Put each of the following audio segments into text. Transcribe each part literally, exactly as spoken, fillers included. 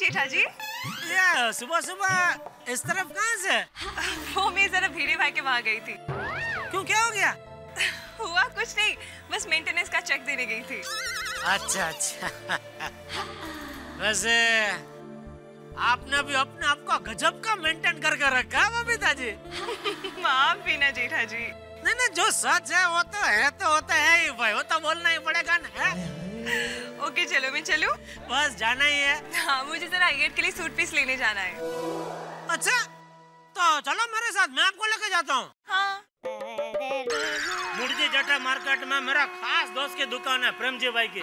जेठा जी। ये सुबह सुबह इस तरफ कहाँ से? वो मैं जरा भीड़े भाई के वहाँ गई थी। क्यों, क्या हो गया? हुआ कुछ नहीं, बस मेंटेनेंस का चेक देने गई थी। अच्छा अच्छा। वैसे आपने भी अपने आप को गजब का मेंटेन करके रखा है बबीता जी। माफ भी ना जेठा जी। नहीं नहीं, जो सच है वो तो है, तो होता है ही भाई, वो तो बोलना ही पड़ेगा ना। ओके चलो, मैं चलूं? बस जाना ही है। हाँ, मुझे जरा आईएट के लिए सूट पीस लेने जाना है। अच्छा तो चलो मेरे साथ, मैं आपको लेके जाता हूँ। हाँ। मुर्जी जटा मार्केट में मेरा खास दोस्त की दुकान है, प्रेम जी भाई की।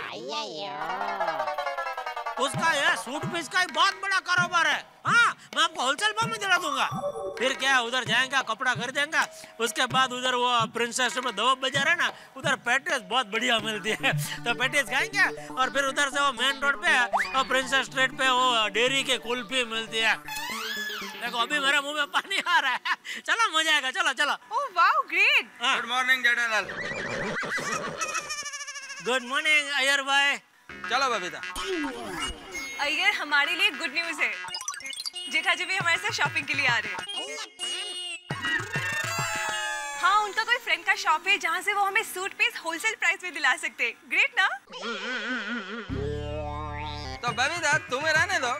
उसका ये सूट पीस का बहुत बड़ा कारोबार है। हाँ, मैं आपको होलसेल भाव में दिला दूंगा। फिर क्या, उधर जाएंगे, कपड़ा खरीदेंगे, उसके बाद उधर वो प्रिंसेस में दवा बाजार है ना, उधर पैटीज बहुत बढ़िया मिलती है, तो पैटीज खाएंगे। और फिर उधर से वो मेन रोड पे और प्रिंसेस स्ट्रीट पे वो डेयरी के कुल्फी मिलती है। देखो अभी मेरे मुंह में पानी आ रहा है। चलो मजा आएगा, चलो चलो। Oh wow, great. Good morning Jethalal. Good morning Iyer भाई। चलो बबीता। अय्यर, हमारे लिए गुड न्यूज है, जेठा जी भी हमारे साथ शॉपिंग के लिए आ रहे हैं। हाँ, उनका कोई फ्रेंड का शॉप है जहाँ से वो हमें सूट पीस होलसेल प्राइस में दिला सकते हैं। ग्रेट ना? तो बबीता तुम्हें रहने दो,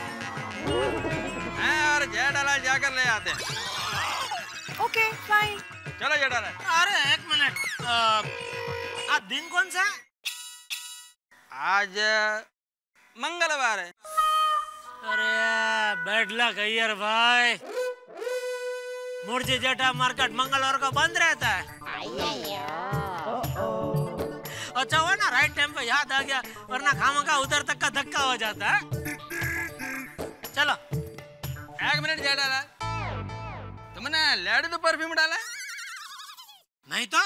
मैं और जेठालाल जाकर ले आते हैं। Okay fine. चलो जेठालाल। अरे एक मिनट, आज दिन कौन सा है? आज मंगलवार है। अरे बैड लक अय्यर भाई, मुर्जी जेठा मार्केट मंगलवार को बंद रहता है। अच्छा हुआ ना राइट टाइम पे याद आ गया, वरना खामखा उधर तक का धक्का हो जाता है। चलो। एक मिनट जेठालाल, तुमने लेडी तो परफ्यूम डाला है? नहीं तो।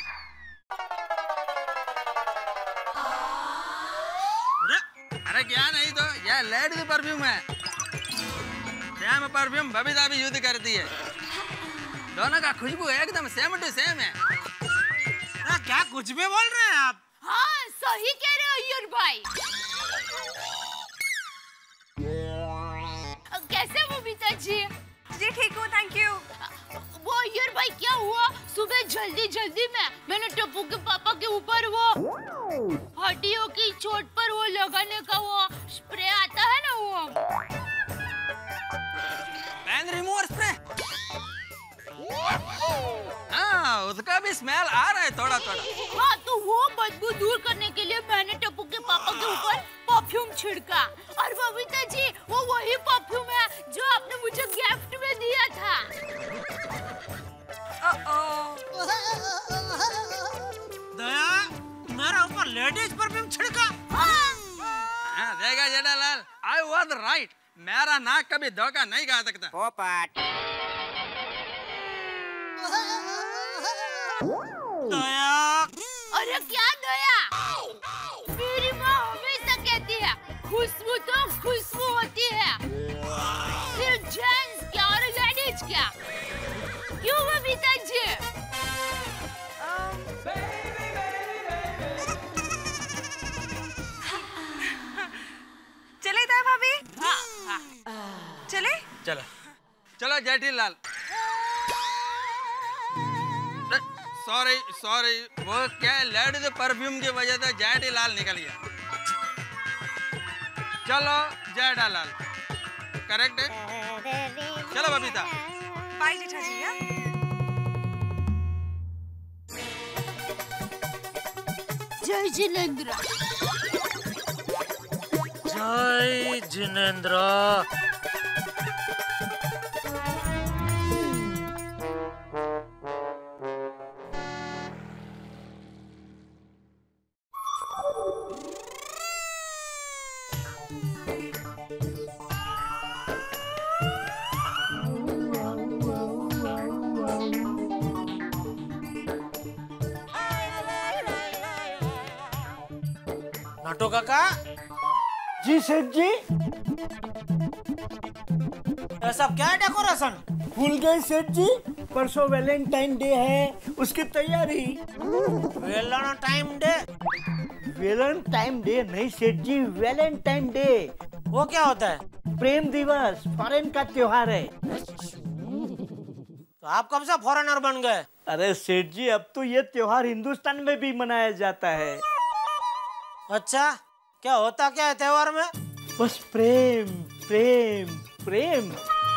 अरे क्या नहीं तो, यह लेडी परफ्यूम है। सेम परफ्यूम बबीता भी यूज करती है, दोनों का खुशबू एकदम सेम टू सेम है। आ, क्या कुछ भी बोल रहे हैं आप? हाँ सही कह रहे हो अय्यर भाई। कैसे बबीता जी? जी ठीक हूँ, थैंक यू। वो अय्यर भाई क्या हुआ, सुबह जल्दी जल्दी में मैंने टप्पू के पापा के ऊपर वो हड्डियों की चोट पर वो लगाने का वो स्प्रे आता है ना, वो पेन रिमूवर स्प्रे। हाँ, उसका भी स्मेल आ रहा है थोड़ा थोड़ा। हाँ, तो वो बदबू दूर करने के लिए मैंने टप्पू के पापा के ऊपर परफ्यूम छिड़का। और बबीता जी, वो वही परफ्यूम है जो आपने मुझे गिफ्ट में दिया था। दया, मेरा ऊपर लेडीज परफ्यूम छिड़का? हाँ, देखा जेठालाल, I was right। मेरा नाक कभी धोखा नहीं खा सकता। पोपट। दया। अरे क्या दया? मेरी माँ हमेशा कहती है खुशबू तो खुशबू होती है, सिर्फ जेंट्स क्या और लेडीज क्या। क्यों बबीता जी? चले दया भाभी? हाँ, हाँ। चले? चलो चलो जेठीलाल। सॉरी सॉरी, वो क्या लेडीज परफ्यूम की वजह से जेठीलाल निकल गया। चलो जेठालाल, करेक्ट है। चलो बबीता। बाय जेठा जी। या? जय जिनेंद्र। जय जिनेंद्र। नाटो काका। जी सेठ जी। सब क्या है डेकोरेशन? भूल गए सेठ जी, परसों वैलेंटाइन डे है, उसकी तैयारी। Valentine day? वैलेंटाइन डे नहीं सेठ जी, वैलेंटाइन डे। वो क्या होता है? प्रेम दिवस फॉरेन का त्योहार है। तो आप कब से फॉरेनर बन गए? अरे सेठ जी, अब तो ये त्योहार हिंदुस्तान में भी मनाया जाता है। अच्छा, क्या होता क्या है त्योहार में? बस प्रेम प्रेम प्रेम।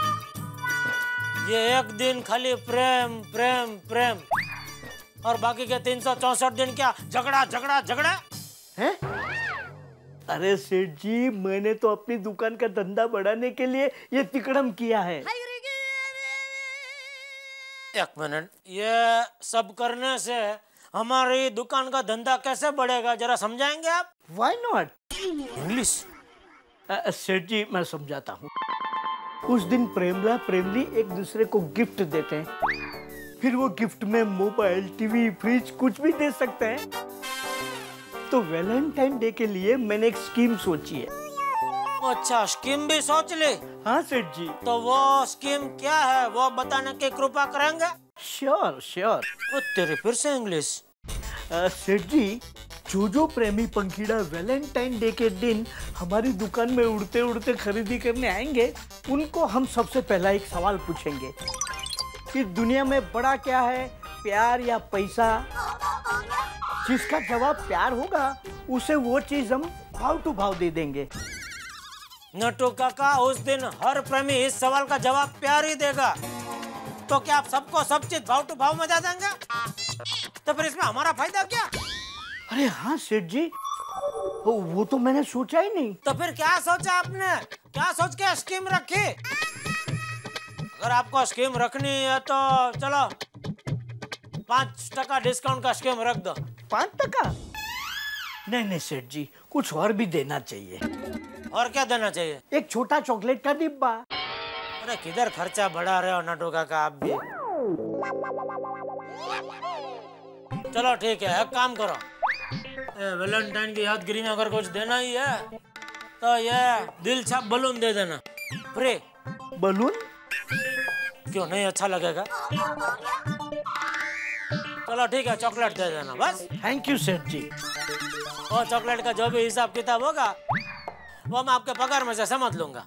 ये एक दिन खाली प्रेम प्रेम प्रेम, और बाकी के तीन सौ चौसठ दिन क्या झगड़ा झगड़ा झगड़ा है? अरे सेठ जी, मैंने तो अपनी दुकान का धंधा बढ़ाने के लिए ये तिकड़म किया है। एक मिनट, ये सब करने से हमारी दुकान का धंधा कैसे बढ़ेगा, जरा समझाएंगे आप? Why not? इंग्लिश। सेठ जी, मैं समझाता हूँ। उस दिन प्रेमला प्रेमली एक दूसरे को गिफ्ट देते हैं, फिर वो गिफ्ट में मोबाइल, टीवी, फ्रिज कुछ भी दे सकते हैं। तो वैलेंटाइन डे के लिए मैंने एक स्कीम सोची है। अच्छा, स्कीम भी सोच ली? हाँ सेठ जी। तो वो स्कीम क्या है, वो बताने की कृपा करेंगे? Sure sure. वो तेरी फिर से इंग्लिश। सेठ जी, जो जो प्रेमी पंखीड़ा वैलेंटाइन डे के दिन हमारी दुकान में उड़ते उड़ते खरीदी करने आएंगे, उनको हम सबसे पहला एक सवाल पूछेंगे कि दुनिया में बड़ा क्या है, प्यार या पैसा? जिसका जवाब प्यार होगा, उसे वो चीज हम भाव टू भाव दे देंगे। नटू काका, उस दिन हर प्रेमी इस सवाल का जवाब प्यार ही देगा। तो क्या आप सबको सब चीज भाव टू भाव में दे देंगे? तो फिर इसमें हमारा फायदा क्या? अरे हाँ सेठ जी, वो, वो तो मैंने सोचा ही नहीं। तो फिर क्या सोचा आपने? क्या सोच के स्कीम रखी? अगर आपको स्कीम रखनी है तो चलो पाँच टका डिस्काउंट का स्कीम रख दो। पाँच टका? नहीं नहीं सेठ जी, कुछ और भी देना चाहिए। और क्या देना चाहिए? एक छोटा चॉकलेट का डिब्बा। अरे किधर खर्चा बढ़ा रहे हो नटू काका आप भी। चलो ठीक है, एक काम करो, वैलेंटाइन की यादगिरी में अगर कुछ देना ही है तो ये दिल छाप बलून दे देना, फ्री। बलून? क्यों नहीं अच्छा लगेगा? चलो ठीक है, चॉकलेट दे देना बस। थैंक यू सेठ जी। और चॉकलेट का जो भी हिसाब किताब होगा वो मैं आपके पगार में से समझ लूंगा।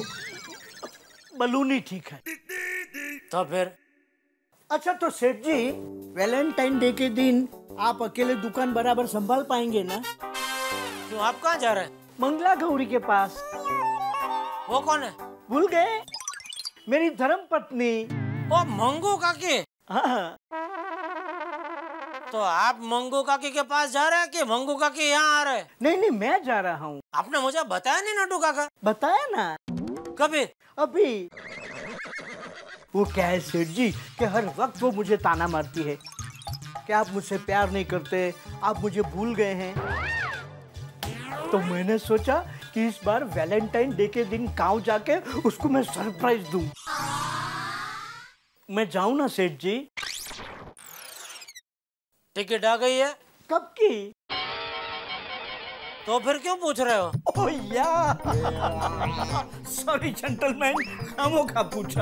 बलून ही ठीक है। तो फिर अच्छा, तो सेठ जी, वैलेंटाइन डे के दिन आप अकेले दुकान बराबर संभाल पाएंगे ना? क्यों, आप कहाँ जा रहे हैं? मंगला गौरी के पास। वो कौन है? भूल गए? मेरी धर्म पत्नी। ओ मंगू काकी। हाँ। तो आप मंगू काकी के पास जा रहे हैं कि मंगू काकी यहाँ आ रहे हैं? नहीं नहीं, मैं जा रहा हूँ। आपने मुझे बताया नहीं नटू काका। बताया ना। कभी? अभी। वो क्या है सेठ जी कि हर वक्त वो मुझे ताना मारती है कि आप मुझसे प्यार नहीं करते, आप मुझे भूल गए हैं। तो मैंने सोचा कि इस बार वैलेंटाइन डे के दिन गांव जाके उसको मैं सरप्राइज दूं। मैं जाऊं ना सेठ जी? टिकट आ गई है? कब की? तो फिर क्यों पूछ रहे हो? ओह या, सॉरी जेंटलमैन, खामोखा पूछा।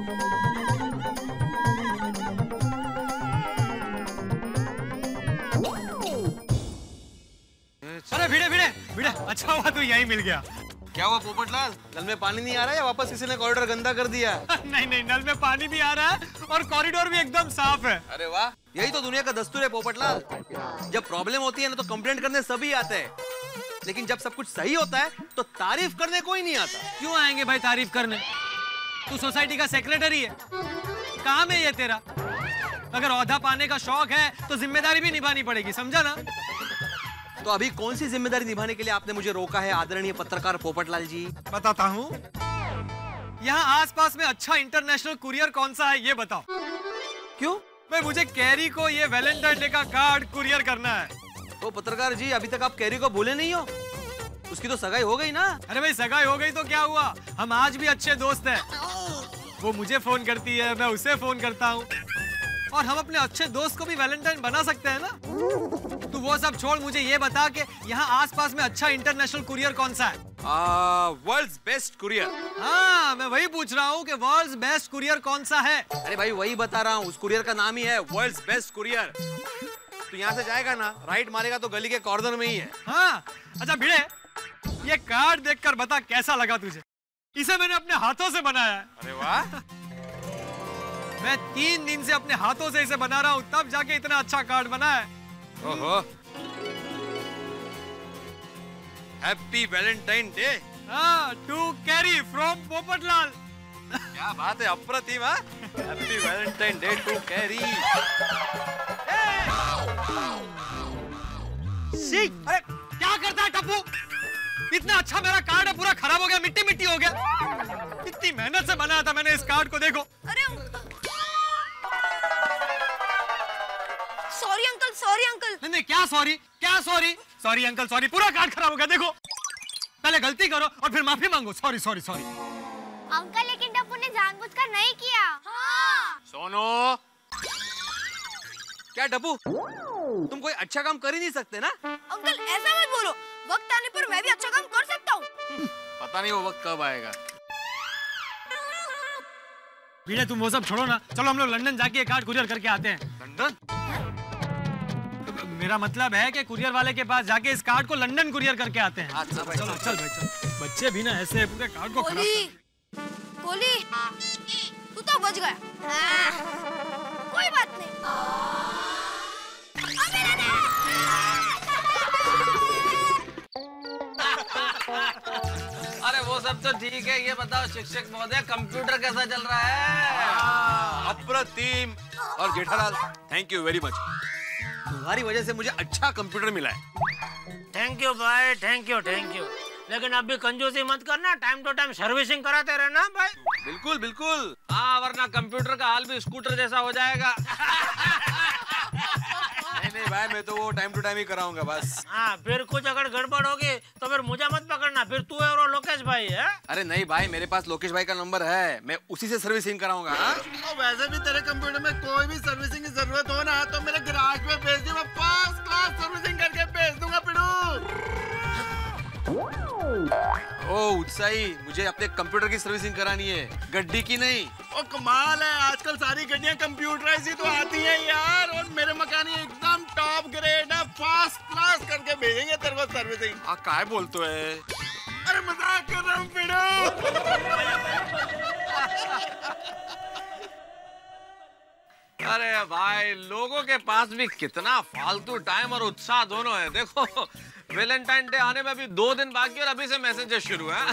अरे भिड़े भिड़े भिड़े, अच्छा हुआ तू यहीं मिल गया। क्या हुआ पोपटलाल, नल में पानी नहीं आ रहा है या वापस किसी ने कॉरिडोर गंदा कर दिया? नहीं नहीं, नल में पानी भी आ रहा है और कॉरिडोर भी एकदम साफ है। अरे वाह, यही तो दुनिया का दस्तूर है पोपटलाल। जब प्रॉब्लम होती है ना तो कंप्लेंट करने सभी आते हैं, लेकिन जब सब कुछ सही होता है तो तारीफ करने कोई नहीं आता। क्यों आएंगे भाई तारीफ करने? तू सोसाइटी का सेक्रेटरी है, काम है ये तेरा। अगर ओहदा पाने का शौक है तो जिम्मेदारी भी निभानी पड़ेगी, समझा ना? तो अभी कौन सी जिम्मेदारी निभाने के लिए आपने मुझे रोका है आदरणीय पत्रकार पोपटलाल जी? बताता हूँ। यहाँ आसपास में अच्छा इंटरनेशनल कुरियर कौन सा है ये बताओ। क्यों? भाई मुझे कैरी को ये वैलेंटाइन डे का कार्ड कुरियर करना है। तो पत्रकार जी, अभी तक आप कैरी को भूले नहीं हो? उसकी तो सगाई हो गई ना? अरे भाई सगाई हो गई तो क्या हुआ, हम आज भी अच्छे दोस्त हैं। वो मुझे फोन करती है, मैं उसे फोन करता हूँ, और हम अपने अच्छे दोस्त को भी वैलेंटाइन बना सकते हैं ना। तू वो सब छोड़, मुझे ये बता कि यहाँ आसपास में अच्छा इंटरनेशनल कुरियर कौन सा है? World's best courier. हाँ, मैं वही पूछ रहा हूँ कि वर्ल्ड्स बेस्ट कुरियर कौन सा है। अरे भाई वही बता रहा हूँ, उस कुरियर का नाम ही है वर्ल्ड्स बेस्ट कुरियर। तो यहाँ से जाएगा ना, राइट मारेगा तो गली के कॉर्नर में ही है। हाँ, अच्छा भिड़े, ये कार्ड देखकर बता कैसा लगा तुझे। इसे मैंने अपने हाथों से बनाया है। अरे वाह। मैं तीन दिन से अपने हाथों से इसे बना रहा हूँ, तब जाके इतना अच्छा कार्ड बना है। ओहो। Happy Valentine Day. हाँ, टू कैरी फ्रॉम पोपटलाल। क्या बात है, अप्रतिम। Happy Valentine Day to Carrie. अरे क्या करता है टप्पू? इतना अच्छा मेरा कार्ड है, पूरा खराब हो गया, मिट्टी मिट्टी हो गया। इतनी मेहनत से बनाया था मैंने इस कार्ड को, देखो। अरे सॉरी अंकल, सॉरी अंकल। नहीं नहीं, क्या सॉरी, क्या सॉरी? सॉरी अंकल सॉरी, पूरा कार्ड खराब हो गया, देखो। पहले गलती करो और फिर माफी मांगो। Sorry sorry sorry. अंकल लेकिन टप्पू ने जानबूझकर नहीं किया। हाँ। सोनो, क्या डब्बू, तुम कोई अच्छा काम कर ही नहीं सकते ना? अंकल ऐसा मत बोलो, वक्त आने पर मैं भी अच्छा काम कर सकता हूँ। पता नहीं वो वक्त कब आएगा। भीड़े तुम वो सब छोड़ो ना, चलो हम लोग लंदन जाके कार्ड कुरियर करके आते हैं। लंदन? मेरा मतलब है कि कुरियर वाले के पास जाके इस कार्ड को लंदन कुरियर करके आते हैं। अच्छा भाई, चलो चल भाई चल। बच्चे भी ना ऐसे पूरे कार्ड को खराब। कोली, कोली, तू तो बच गया। कोई बात नहीं। अरे वो सब तो ठीक है, ये बताओ शिक्षक महोदय कंप्यूटर कैसा चल रहा है? अप्रतिम। और Jethalal, thank you very much, तुम्हारी वजह से मुझे अच्छा कंप्यूटर मिला है। थैंक यू भाई, थैंक यू थैंक यू। लेकिन अभी कंजूसी मत करना, टाइम टू टाइम सर्विसिंग कराते रहना भाई। बिल्कुल बिल्कुल। हाँ, वरना कंप्यूटर का हाल भी स्कूटर जैसा हो जाएगा। नहीं नहीं भाई, मैं तो वो टाइम टू टाइम ही कराऊंगा बस। हाँ, फिर कुछ अगर गड़बड़ होगी तो फिर मुझे मत पकड़ना, फिर तू है और लोकेश भाई है। अरे नहीं भाई, मेरे पास लोकेश भाई का नंबर है, मैं उसी से सर्विसिंग कराऊंगा। तो वैसे भी तेरे कंप्यूटर में कोई भी सर्विसिंग की जरूरत हो ना तो मेरे गैराज में भेज दे, मैं फर्स्ट क्लास सर्विसिंग करके भेज दूंगा पिड़ू। ओ उत्साही, मुझे अपने कंप्यूटर की सर्विसिंग करानी है, गड्डी की नहीं। ओ कमाल है, आजकल सारी गाड़ियां कंप्यूटराइज ही तो आती हैं यार। और मेरे मकानी एकदम टॉप ग्रेड है, फर्स्ट क्लास करके भेजेंगे तेरे को सर्विसिंग। आ काय बोलतो है? अरे मजाक कर रहा हूँ पिड़ू। अरे भाई, लोगों के पास भी कितना फालतू टाइम और उत्साह दोनों है। देखो, वैलेंटाइन डे आने में अभी दो दिन बाकी और अभी से मैसेजेस शुरू है।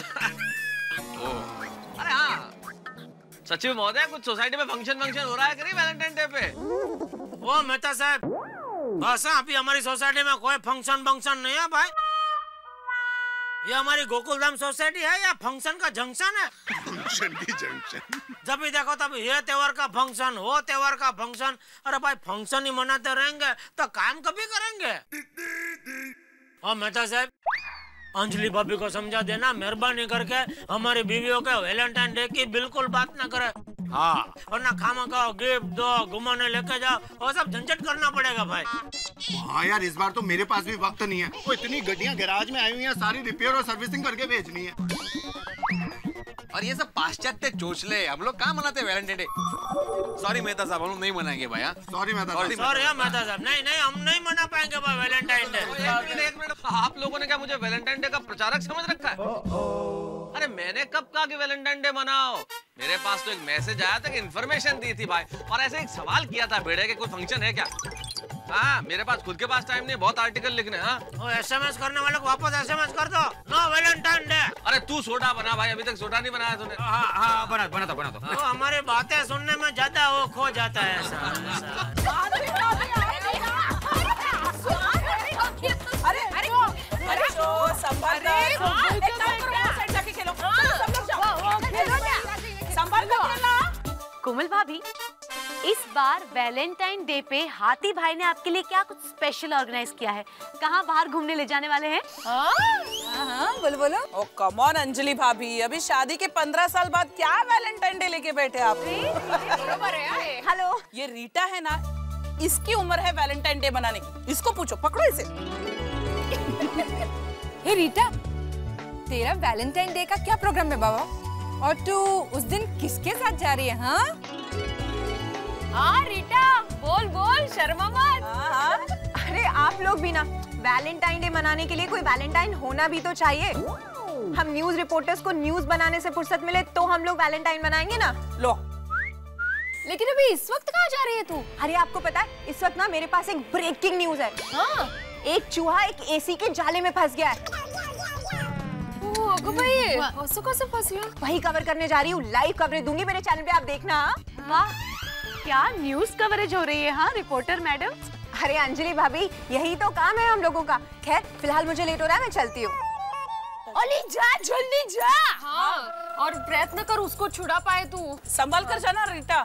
अरे हाँ सचिव महोदय, कुछ सोसाइटी में फंक्शन फंक्शन हो रहा है कि नहीं वैलेंटाइन डे पे? वो मेहता साहब, बस अभी हमारी सोसाइटी में कोई फंक्शन फंक्शन नहीं है भाई। ये हमारी गोकुलधाम सोसाइटी है या फंक्शन का जंक्शन है? फंक्शन की जंक्शन। जब भी देखो तब ये त्योहार का फंक्शन, वो त्योहार का फंक्शन। अरे भाई, फंक्शन ही मनाते रहेंगे तो काम कभी करेंगे? हाँ मेहता साहब, अंजलि भाभी को समझा देना मेहरबानी करके, हमारी बीवियों के वैलेंटाइन डे की बिल्कुल बात न करे। हाँ, वरना खामा खाओ, गिफ्ट दो, घुमाने लेके जाओ, वो सब झंझट करना पड़ेगा भाई। हाँ यार, इस बार तो मेरे पास भी वक्त नहीं है। वो इतनी गाड़ियां गैराज में आई हुई हैं, सारी रिपेयर और सर्विसिंग करके भेजनी है। और ये सब पाश्चात्य चोचले, हम लोग कहाँ मनाते हैं वैलेंटाइन डे? सॉरी मेहता साहब, हम लोग नहीं मनाएंगे भाई। सॉरी मेहता साहब। सॉरी मेहता साहब, नहीं नहीं, हम नहीं मना पाएंगे भाई वैलेंटाइन डे। एक मिनट एक मिनट, आप लोगों ने क्या मुझे वैलेंटाइन डे का प्रचारक समझ रखा है? अरे मैंने कब कहा कि वैलेंटाइन डे मनाओ? मेरे पास तो एक मैसेज आया था कि इन्फॉर्मेशन दी थी भाई, और ऐसे एक सवाल किया था भेड़े के कोई फंक्शन है क्या। हाँ, मेरे पास खुद के पास टाइम नहीं, बहुत आर्टिकल लिखने। हाँ, वो एसएमएस करने वाले को वापस एसएमएस कर दो, नो वैलेंटाइन डे। अरे तू सोडा बना भाई, अभी तक सोडा नहीं बनाया तूने। हाँ हाँ, बना बना दो बना दो। तो हमारी बातें सुनने में ज्यादा वो खो जाता है ऐसा। अरे अरे अरे संभाल जाके खेलो, सब लोग जाओ, संभाल कर खेलना। कोमल भाभी, इस बार वैलेंटाइन डे पे हाथी भाई ने आपके लिए क्या कुछ स्पेशल ऑर्गेनाइज किया है? कहाँ बाहर घूमने ले जाने वाले हैं? हाँ हाँ, बोलो बोलो। ओ कम ऑन अंजलि भाभी, अभी शादी के पंद्रह साल बाद क्या वैलेंटाइन डे लेके बैठे आप? हेलो, ये रीटा है ना, इसकी उम्र है वैलेंटाइन डे मनाने की। इसको पूछो, पकड़ो इसे। हे रीटा, तेरा वैलेंटाइन डे का क्या प्रोग्राम है बाबा? और तू उस दिन किसके साथ जा रही है? हाँ हाँ रीटा, बोल बोल, शर्मा मत। हाँ। अरे आप लोग भी ना वैलेंटाइन डे मनाने के लिए कोई वैलेंटाइन होना भी तो चाहिए। हम न्यूज रिपोर्टर्स को न्यूज बनाने से फुर्सत मिले तो हम लोग वैलेंटाइन मनाएंगे ना। लो, लेकिन अभी इस वक्त कहाँ जा रही है तू? अरे आपको पता है इस वक्त ना मेरे पास एक ब्रेकिंग न्यूज है। हाँ? एक चूहा एक एसी के जाले में फंस गया है। ओह भाई, कैसे कैसे फंस गया? वही कवर करने जा रही हूँ, लाइव कवरेज दूंगी मेरे चैनल पे, आप देखना। वाह, क्या न्यूज कवरेज हो रही है। हाँ रिपोर्टर मैडम। अरे अंजलि भाभी, यही तो काम है हम लोगों का। खैर फिलहाल मुझे लेट हो रहा है, मैं चलती हूँ। अली जा, जल्दी जा। हाँ, और प्रयत्न कर उसको छुड़ा पाए तू। संभल कर जाना रीटा।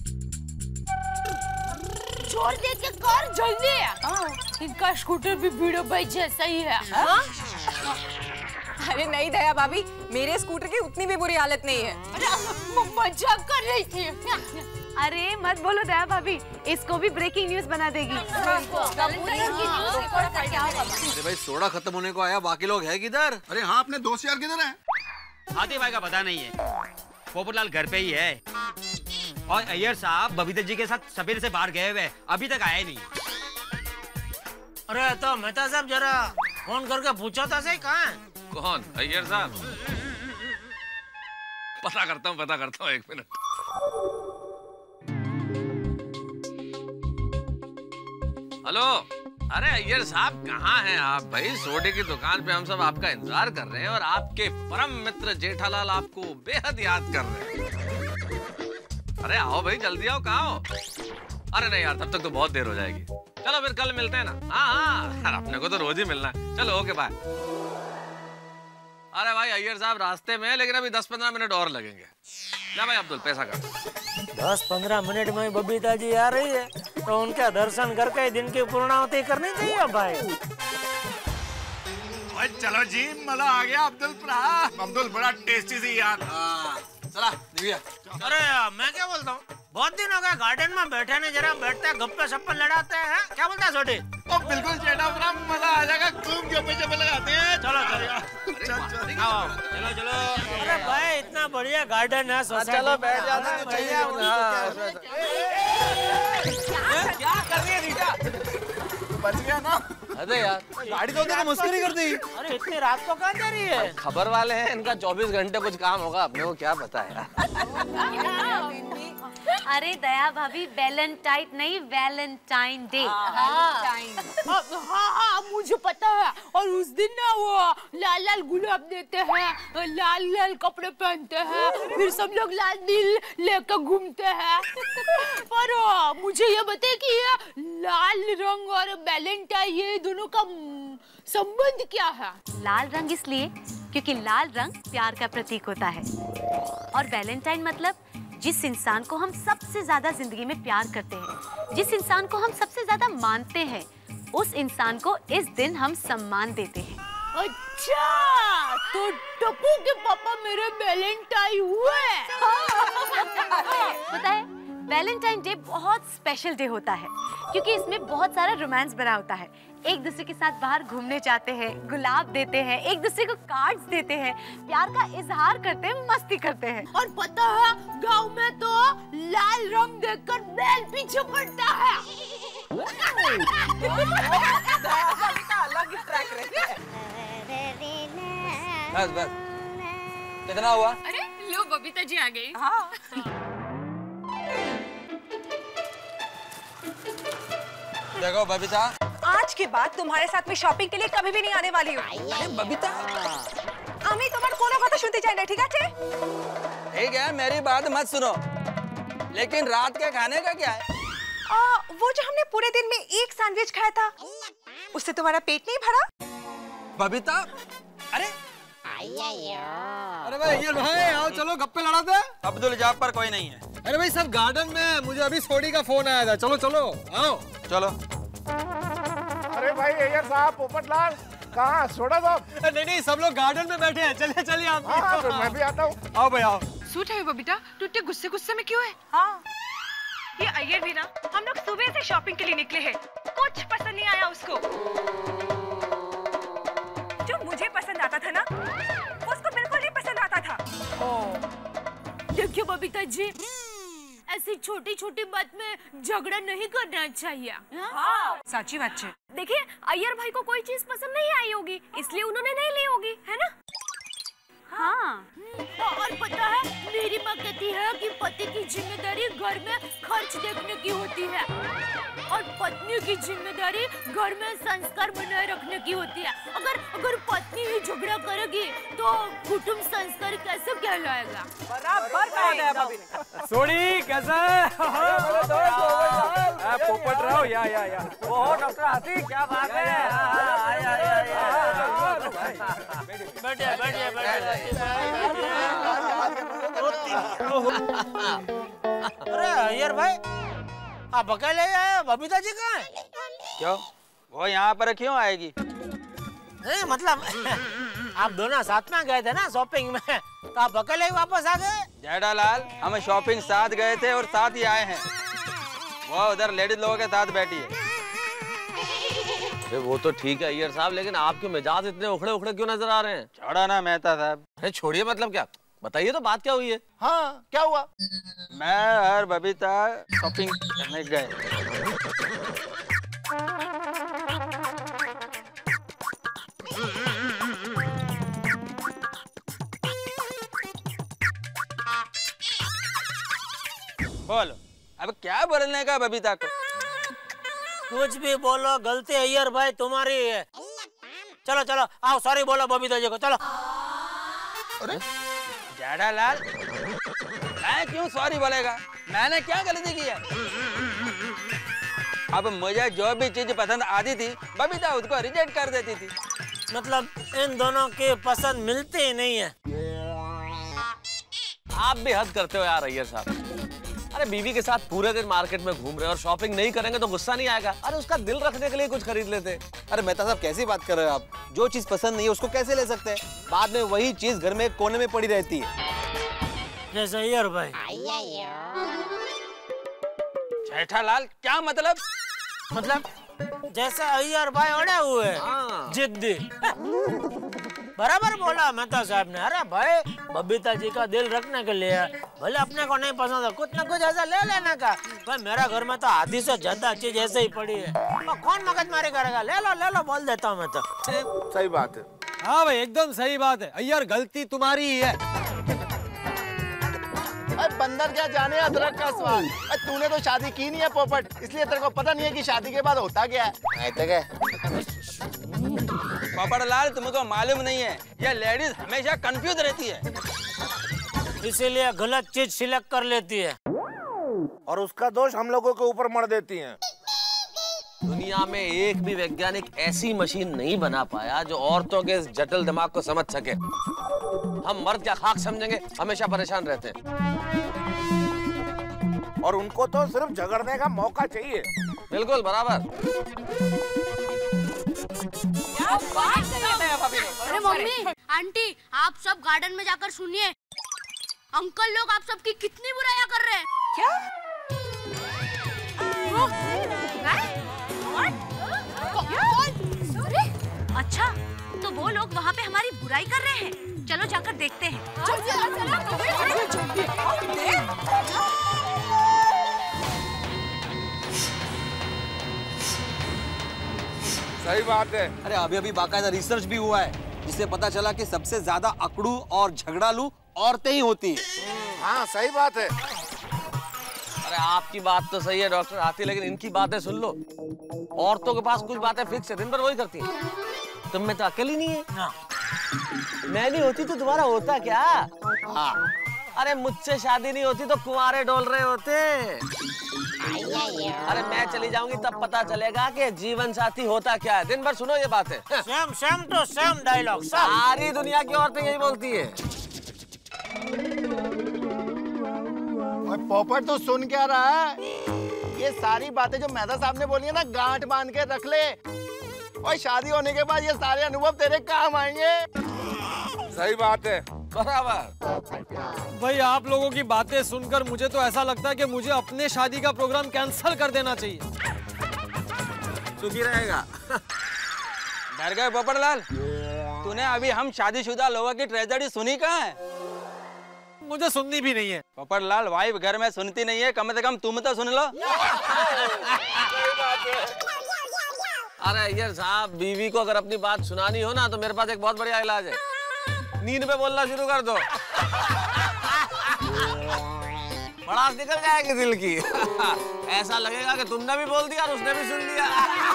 छोड़ दे के कर जल्दी। हाँ, इनका स्कूटर भी वीडियो भाई जैसा ही है। हाँ? अरे नहीं दया भाभी, मेरे स्कूटर की उतनी भी बुरी हालत नहीं है। अरे मजाक कर रही थी। अरे मत बोलो दया भाभी, इसको भी ब्रेकिंग न्यूज बना देगी। अरे भाई सोडा खत्म होने को आया, बाकी लोग है किधर? अरे हाँ, अपने दोस्त यार किधर हैं? आदित्य भाई का पता नहीं है, पोपटलाल घर पे ही है और अय्यर साहब बबीता जी के साथ सवेरे से बाहर गए हुए, अभी तक आए नहीं। अरे तो मेहता साहब जरा फोन करके पूछा था सही कहाँ है? कौन? अय्यर साहब? पता करता हूँ पता करता हूँ, एक मिनट। हेलो, अरे अय्यर साहब कहाँ हैं आप? भाई सोडे की दुकान पे हम सब आपका इंतजार कर रहे हैं और आपके परम मित्र जेठालाल आपको बेहद याद कर रहे हैं। अरे आओ भाई, जल्दी आओ। कहाँ हो? अरे नहीं यार, तब तक तो बहुत देर हो जाएगी। चलो फिर कल मिलते हैं ना। हाँ हाँ, अपने को तो रोज ही मिलना है। चलो ओके बाय। अरे भाई अय्यर साहब रास्ते में, लेकिन अभी दस पंद्रह मिनट और लगेंगे। ना भाई अब्दुल, पैसा कर। दस पंद्रह मिनट में बबीता जी आ रही है तो उनका दर्शन करके दिन की पूर्णाहुति करनी चाहिए भाई। ओए चलो जी, मजा आ गया अब्दुल भरा। अब्दुल बड़ा टेस्टी सी यार। हाँ, चला दिव्या। अरे मैं क्या बोलता हूँ, बहुत दिन हो गए गार्डन में बैठे नहीं, जरा बैठते हैं गप्पे सप्पे लड़ाते हैं। क्या बोलता है छोटी? ओ बिल्कुल जेठा भरा, मजा आ जाएगा। खूब गप्पे सप्पे लगाते हैं। चलो चलो आओ, चलो चलो। अरे भाई इतना बढ़िया गार्डन है, चलो बैठ जाना चाहिए। क्या कर रही है रीटा? बच गया ना? अरे यार गाड़ी तो देखो मस्करी कर दी। अरे इतनी रात को कहाँ जा रही है? खबर वाले हैं, इनका चौबीस घंटे कुछ काम होगा, अपने को क्या पता है। अरे दया भाभी, वैलेंटाइन नहीं वैलेंटाइन डे। हाँ हाँ मुझे पता है। और उस दिन ना वो लाल लाल गुलाब देते हैं, लाल लाल कपड़े पहनते हैं, फिर सब लोग लाल दिल लेकर घूमते हैं। पर मुझे ये बताइए कि ये लाल रंग और वैलेंटाइन ये दोनों का संबंध क्या है? लाल रंग इसलिए क्योंकि लाल रंग प्यार का प्रतीक होता है और वैलेंटाइन मतलब जिस इंसान को हम सबसे ज्यादा जिंदगी में प्यार करते हैं, जिस इंसान को हम सबसे ज्यादा मानते हैं, उस इंसान को इस दिन हम सम्मान देते हैं। अच्छा, तो टप्पू के पापा मेरे वैलेंटाइन हुए। पता है वैलेंटाइन डे बहुत स्पेशल डे होता है क्योंकि इसमें बहुत सारा रोमांस भरा होता है। एक दूसरे के साथ बाहर घूमने जाते हैं, गुलाब देते हैं, एक दूसरे को कार्ड्स देते हैं, प्यार का इजहार करते हैं, मस्ती करते हैं। और पता है गांव में तो लाल रंग देखकर बैल पीछे पड़ता है। अलग ही ट्रैक रहता है। बस बस, कितना हुआ? अरे लो बबीता जी आ गई। हाँ। देखो बबीता, आज के बाद तुम्हारे साथ में शॉपिंग के लिए कभी भी नहीं आने वाली हूँ। अरे बबीता, আমি তোমার কোনো কথা শুনতে চাই না, ঠিক আছে? ठीक है मेरी बात मत सुनो, लेकिन रात के खाने का क्या है? आ, वो जो हमने पूरे दिन में एक सैंडविच खाया था, उससे तुम्हारा पेट नहीं भरा? बबीता, अरे अरे भाई अय्यर भाई आओ, चलो गप्पे लड़ाते। अब्दुल जहाँ पर कोई नहीं है। अरे भाई सब गार्डन में, मुझे अभी सोडी का फोन आया था। चलो चलो आओ। चलो। अरे भाई अय्यर साहब, पोपटलाल कहाँ? सोडा साहब? नहीं नहीं, सब लोग गार्डन में बैठे हैं। चलिए चलिए आप। हाँ, तो मैं भी आता हूँ। आओ भाई आओ। सूट है बबीता, तू इतने गुस्से गुस्से में क्यों है? हाँ। ये अय्यर भी ना, हम लोग सुबह से शॉपिंग के लिए निकले हैं, कुछ पसंद नहीं आया उसको। जो मुझे पसंद आता था ना, उसको बिल्कुल नहीं पसंद आता था। देखिए बबीता जी, ऐसी छोटी छोटी बात में झगड़ा नहीं करना चाहिए। हाँ, सच्ची बात है। देखिए अय्यर भाई को कोई चीज पसंद नहीं आई होगी, इसलिए उन्होंने नहीं ली होगी, है ना? हाँ। और पता है मेरी माँ कहती है कि पति की जिम्मेदारी घर में खर्च देखने की होती है और पत्नी की जिम्मेदारी घर में संस्कार बनाए रखने की होती है। अगर अगर पत्नी ही झगड़ा करेगी तो कुटुंब संस्कार कैसे कहलाएगा? बराबर कहा गया भाभी ने। सोनी कैसा है? पोपट रहो या या या ओह डॉक्टर हाथी क्या बात है? बैठिए बैठिए बैठिए। अरे अय्यर भाई आप अकेले आए, बबीता जी कहाँ है? क्यों, वो यहाँ पर क्यों आएगी? नहीं मतलब आप दोनों साथ में गए थे ना शॉपिंग में, तो आप अकेले ही वापस आ गए? जेठालाल, हम शॉपिंग साथ गए थे और साथ ही आए हैं। वो उधर लेडीज लोगों के साथ बैठी है। अरे वो तो ठीक है अय्यर साहब, लेकिन आपके मिजाज इतने उखड़े उखड़े क्यों नजर आ रहे हैं? छोड़ा ना मेहता साहब। अरे छोड़िए, मतलब क्या? बताइए तो बात क्या हुई है? हाँ क्या हुआ? मैं और बबीता शॉपिंग करने गए। बोलो अब क्या बोलने का बबीता को? कुछ भी बोलो, गलती अय्यर भाई तुम्हारी है। चलो चलो आओ सॉरी बोलो बबीता जी को, चलो। अरे जेठालाल, मैं क्यों सॉरी बोलेगा? मैंने क्या गलती की है? अब मुझे जो भी चीज पसंद आती थी बबीता उसको रिजेक्ट कर देती थी। मतलब इन दोनों की पसंद मिलती ही नहीं है। आप भी हद करते हो यार अय्यर साहब। अरे बीवी के साथ पूरे दिन मार्केट में घूम रहे और शॉपिंग नहीं करेंगे तो गुस्सा नहीं आएगा? अरे उसका दिल रखने के लिए कुछ खरीद लेते। अरे मेहता साहब कैसी बात कर रहे हो आप? जो चीज पसंद नहीं है उसको कैसे ले सकते हैं? बाद में वही चीज घर में एक कोने में पड़ी रहती है। जैसे अय्यर भाई। जेठालाल क्या मतलब? मतलब जैसे अय्यर भाई अड़े हुए जिद्दी। बराबर बोला मेहता साहब ने। अरे भाई बबीता जी का दिल रखने के लिए भले अपने को नहीं पसंद है, कुछ ना कुछ ऐसा ले लेने का। भाई मेरा घर में तो आधी से ज्यादा चीज ऐसे ही पड़ी है, तो कौन मगजमारी करेगा? ले लो ले लो बोल देता हूँ मैं तो। सही बात है। हाँ भाई एकदम सही बात है। अय्यर गलती तुम्हारी ही है। अरे बंदर क्या जाने अदरक का स्वाद। अरे तूने तो शादी की नहीं है पोपट, इसलिए तेरे को पता नहीं है कि शादी के बाद होता क्या है। पोपटलाल, तुमको मालूम नहीं है ये लेडीज हमेशा कंफ्यूज रहती है, इसीलिए गलत चीज सिलेक्ट कर लेती है और उसका दोष हम लोगों के ऊपर मर देती हैं। दुनिया में एक भी वैज्ञानिक ऐसी मशीन नहीं बना पाया जो औरतों के इस जटिल दिमाग को समझ सके। हम मर्द क्या खाक समझेंगे, हमेशा परेशान रहते हैं। और उनको तो सिर्फ झगड़ने का मौका चाहिए। बिल्कुल बराबर। अरे मम्मी आंटी, आप सब गार्डन में जाकर सुनिए, अंकल लोग आप सबकी कितनी बुराइयां कर रहे हैं। क्या? अच्छा तो वो लोग वहाँ पे हमारी बुराई कर रहे हैं। चलो जाकर देखते हैं। सही बात है। अरे अभी अभी बाकायदा रिसर्च भी हुआ है जिससे पता चला कि सबसे ज्यादा अकड़ू और झगड़ालू औरतें ही होती हैं। हाँ सही बात है। अरे आपकी बात तो सही है डॉक्टर हाथी, लेकिन इनकी बातें सुन लो। औरतों के पास कुछ बातें फिक्स है, दिन भर वही करती हैं। तुम में तो अकेली नहीं है ना। मैं नहीं होती तो तुम्हारा होता क्या? हाँ। अरे मुझसे शादी नहीं होती तो कुंवारे डोल रहे होते। अरे मैं चली जाऊंगी तब पता चलेगा कि जीवन साथी होता क्या है। दिन भर सुनो ये बातें। Same same to same dialogue. सारी दुनिया की औरतें यही बोलती है। पोपट तो सुन क्या रहा है? ये सारी बातें जो मेहता साहब ने बोली है ना, गांठ बांध के रख ले, और शादी होने के बाद ये सारे अनुभव तेरे काम आएंगे। सही बात है। बराबर। भाई आप लोगों की बातें सुनकर मुझे तो ऐसा लगता है कि मुझे अपने शादी का प्रोग्राम कैंसिल कर देना चाहिए। सुखी रहेगा। डर गए पोपटलाल? तूने अभी हम शादीशुदा लोगों की ट्रेजेडी सुनी कहाँ है? मुझे सुननी भी नहीं है। पोपटलाल वाइफ घर में सुनती नहीं है, कम से कम तुम तो सुन लो। अरे अय्यर साहब, बीवी को अगर अपनी बात सुनानी हो ना तो मेरे पास एक बहुत बढ़िया इलाज है। नींद पे बोलना शुरू कर दो, भड़ास निकल जाएगी दिल की। ऐसा लगेगा कि तुमने भी बोल दिया और उसने भी सुन लिया।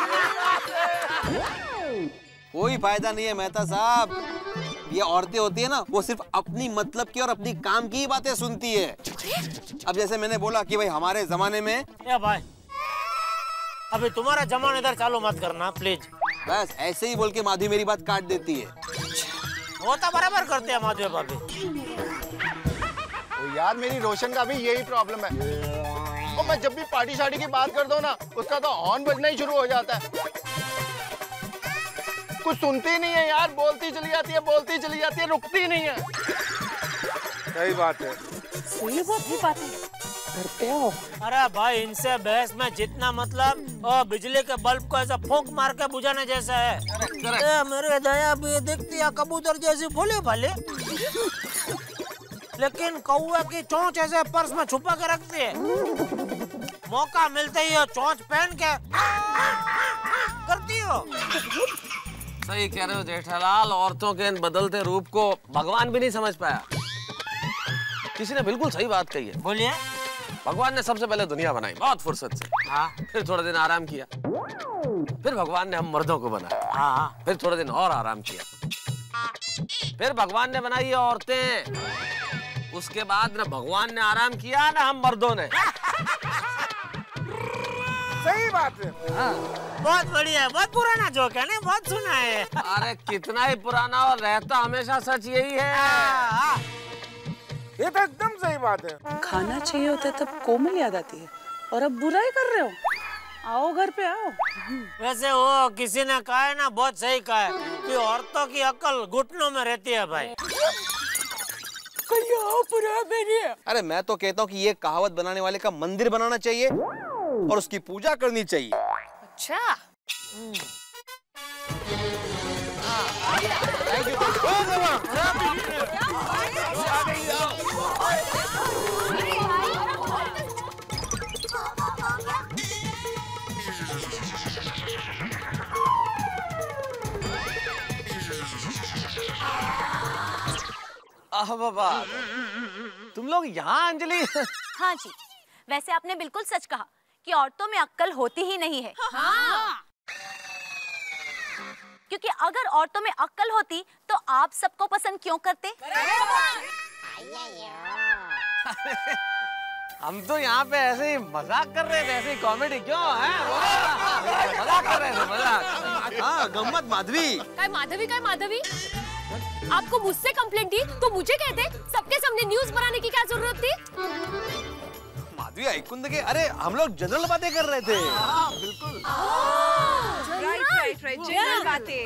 कोई फायदा नहीं है मेहता साहब, ये औरतें होती है ना, वो सिर्फ अपनी मतलब की और अपनी काम की ही बातें सुनती है। अब जैसे मैंने बोला कि भाई हमारे जमाने में, या भाई अभी तुम्हारा जमाना इधर चालू मत करना प्लीज। बस ऐसे ही बोल के माधवी मेरी बात काट देती है। वो तो बराबर करते हैं माधवी भाभी। तो यार मेरी रोशन का भी यही प्रॉब्लम है, और मैं जब भी पार्टी शार्टी की बात करता हूँ ना, उसका तो हॉर्न बजना ही शुरू हो जाता है। कुछ सुनती नहीं है यार, बोलती चली जाती है, बोलती चली जाती है, रुकती नहीं है। सही बात है, सही बात ही बात है। घर पे आओ। अरे भाई इनसे बहस में जितना मतलब ओ, बिजली के बल्ब को ऐसा फूंक मार के बुझाने जैसा है। ए, मेरे दया भी दिखती है कबूतर जैसी भोले भाले, लेकिन कौवा की चोंच ऐसे पर्स में छुपा के रखती है। मौका मिलते ही चोंच पहन के करती हो। सही कह रहे हो जेठालाल, औरतों के इन बदलते रूप को भगवान भी नहीं समझ पाया। किसी ने बिल्कुल सही बात कही है। बोलिए। भगवान ने सबसे पहले दुनिया बनाई बहुत फुर्सत से, हाँ। फिर थोड़ा दिन आराम किया, फिर भगवान ने हम मर्दों को बनाया, हाँ। फिर थोड़ा दिन और आराम किया, फिर भगवान ने बनाई औरतें, उसके बाद ना भगवान ने आराम किया ना हम मर्दों ने। सही बात है। हाँ। बहुत बढ़िया है, बहुत पुराना जोक है ना, बहुत सुना है। अरे कितना ही पुराना और रहता हमेशा सच यही है। ये तो एकदम सही बात है। खाना चाहिए होता है तब कोमल याद आती है, और अब बुराई कर रहे हो। आओ घर पे आओ। वैसे वो किसी ने कहा है ना, बहुत सही कहा है कि औरतों की अक्ल घुटनों में रहती है भाई। अरे मैं तो कहता हूँ कि ये कहावत बनाने वाले का मंदिर बनाना चाहिए और उसकी पूजा करनी चाहिए। अच्छा। आह बाबा, तुम लोग यहाँ अंजलि? हाँ जी, वैसे आपने बिल्कुल सच कहा कि औरतों में अक्ल होती ही नहीं है। हाँ। क्योंकि अगर औरतों में अक्ल होती तो आप सबको पसंद क्यों करते? हम तो यहाँ पे ऐसे ही मजाक कर रहे थे, ऐसे ही कॉमेडी क्यों है? मजाक कर रहे थे, मजाक। हाँ, गम्मत माधवी। काय माधवी काय माधवी? आपको मुझसे कंप्लेंट थी तो मुझे कहते, सबके सामने न्यूज़ बनाने की क्या जरूरत थी? माधवी ऐकून दे, अरे हम लोग जनरल बातें कर रहे थे। हाँ, बिल्कुल। राइट राइट राइट, जनरल बातें।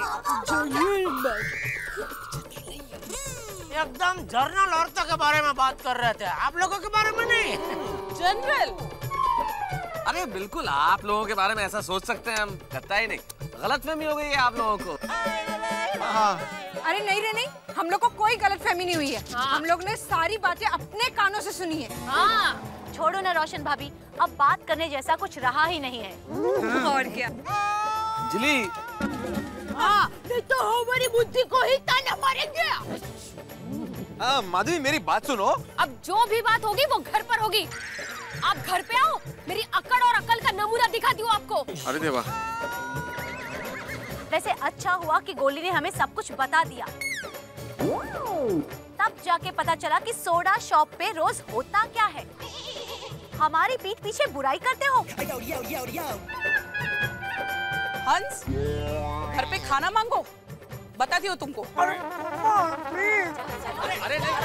एकदम जर्नल औरतों के बारे में बात कर रहे थे, आप लोगों के बारे में नहीं। जनरल। अरे बिल्कुल, आप लोगों के बारे में ऐसा सोच सकते हैं हम, करता ही नहीं। गलतफहमी हो गई है आप लोगों को। हाँ। अरे नहीं रे नहीं, हम लोग को कोई गलतफहमी नहीं हुई है। हाँ। हम लोग ने सारी बातें अपने कानों से सुनी है। हाँ। छोड़ो ना रोशन भाभी, अब बात करने जैसा कुछ रहा ही नहीं है। और क्या? अंजलि। हाँ, नहीं तो हमारी बुद्धि को ही ताना मारेंगे। हाँ, माधवी मेरी बात सुनो। अब जो भी बात होगी वो घर पर होगी। आप घर पे आओ, मेरी अकड़ और अकल का नमूना दिखाती हूँ आपको। अरे देवा। वैसे अच्छा हुआ कि गोली ने हमें सब कुछ बता दिया। तब जाके पता चला कि सोडा शॉप पे रोज होता क्या है। हमारी पीठ पीछे बुराई करते हो। हंस, घर पे खाना मांगो, बताती हूँ तुमको। अरे अरे नहीं,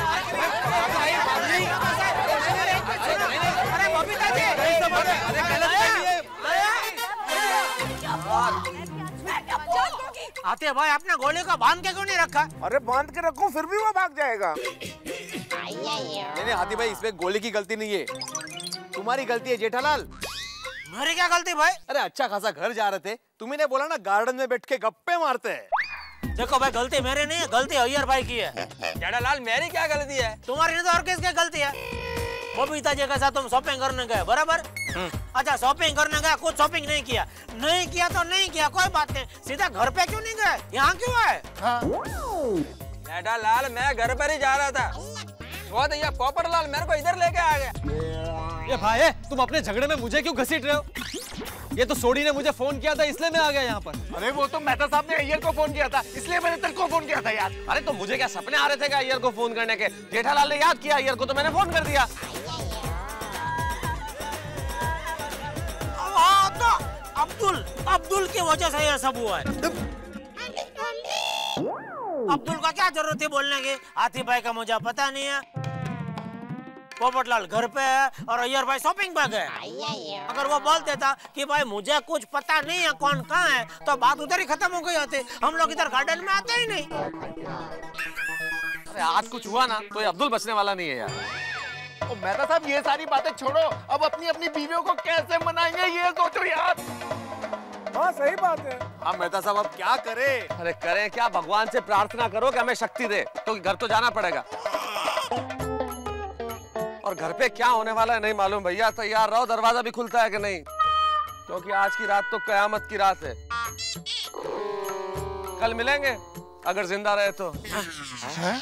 आते भाई, आपने गोली को बांध के क्यों नहीं रखा? अरे बांध के रखूं फिर भी वो भाग जाएगा। नहीं हाथी भाई, इसमें गोली की गलती नहीं है, तुम्हारी गलती है जेठालाल। मेरी क्या गलती भाई? अरे अच्छा खासा घर जा रहे थे, तुम्ही ने बोला ना गार्डन में बैठ के गप्पे मारते हैं। देखो भाई, गलती मेरी नहीं है, गलती अय्यर भाई की है। जेठालाल मेरी क्या गलती है? तुम्हारी नहीं तो और किसकी गलती है? बबीता जी के साथ तुम शॉपिंग करने गए, बराबर? अच्छा, शॉपिंग करने गए, कुछ शॉपिंग नहीं किया, नहीं किया तो नहीं किया, कोई बात नहीं। सीधा घर पे क्यों नहीं गए? यहाँ क्यों आए? जेठालाल मैं घर पर ही जा रहा था, वो तो ये पोपटलाल मेरे को इधर लेके आ गया। ये भाई, तुम अपने झगड़े में मुझे क्यों घसीट रहे हो? ये तो सोडी ने मुझे फोन किया था, इसलिए मैं आ गया यहाँ पर। अरे वो तो मेहता साहब ने अय्यर को फोन किया था, इसलिए मैंने तेरे को फोन किया था यार। अरे तो मुझे क्या सपने आ रहे थे क्या अय्यर को फोन करने के? जेठालाल ने याद किया अय्यर को तो मैंने फोन कर दिया। तो अब्दुल अब्दुल की वजह से ये सब हुआ है। अब्दुल का क्या जरूरत है बोलने की? हाथी भाई का मुझे पता नहीं है, पोपटलाल घर पे है और अय्यर भाई शॉपिंग पे गए। अगर वो बोल देता कि भाई मुझे कुछ पता नहीं है कौन कहाँ है, तो बात उधर ही खत्म हो गई होती। हम लोग इधर गार्डन में आते ही नहीं। अरे आज कुछ हुआ ना तो ये अब्दुल बचने वाला नहीं है यार। ओ मेहता साहब, ये सारी बातें छोड़ो, अब अपनी अपनी बीवियों को कैसे मनाएंगे ये सोचो यार। हाँ सही बात है। हाँ मेहता साहब, अब क्या करें? अरे करें क्या, भगवान से प्रार्थना करो कि हमें शक्ति दे, क्योंकि घर तो जाना पड़ेगा। और घर पे क्या होने वाला है नहीं मालूम भैया, तैयार रहो, दरवाजा भी खुलता है कि नहीं, क्योंकि आज की रात तो कयामत की रात है। कल मिलेंगे अगर जिंदा रहे तो। है?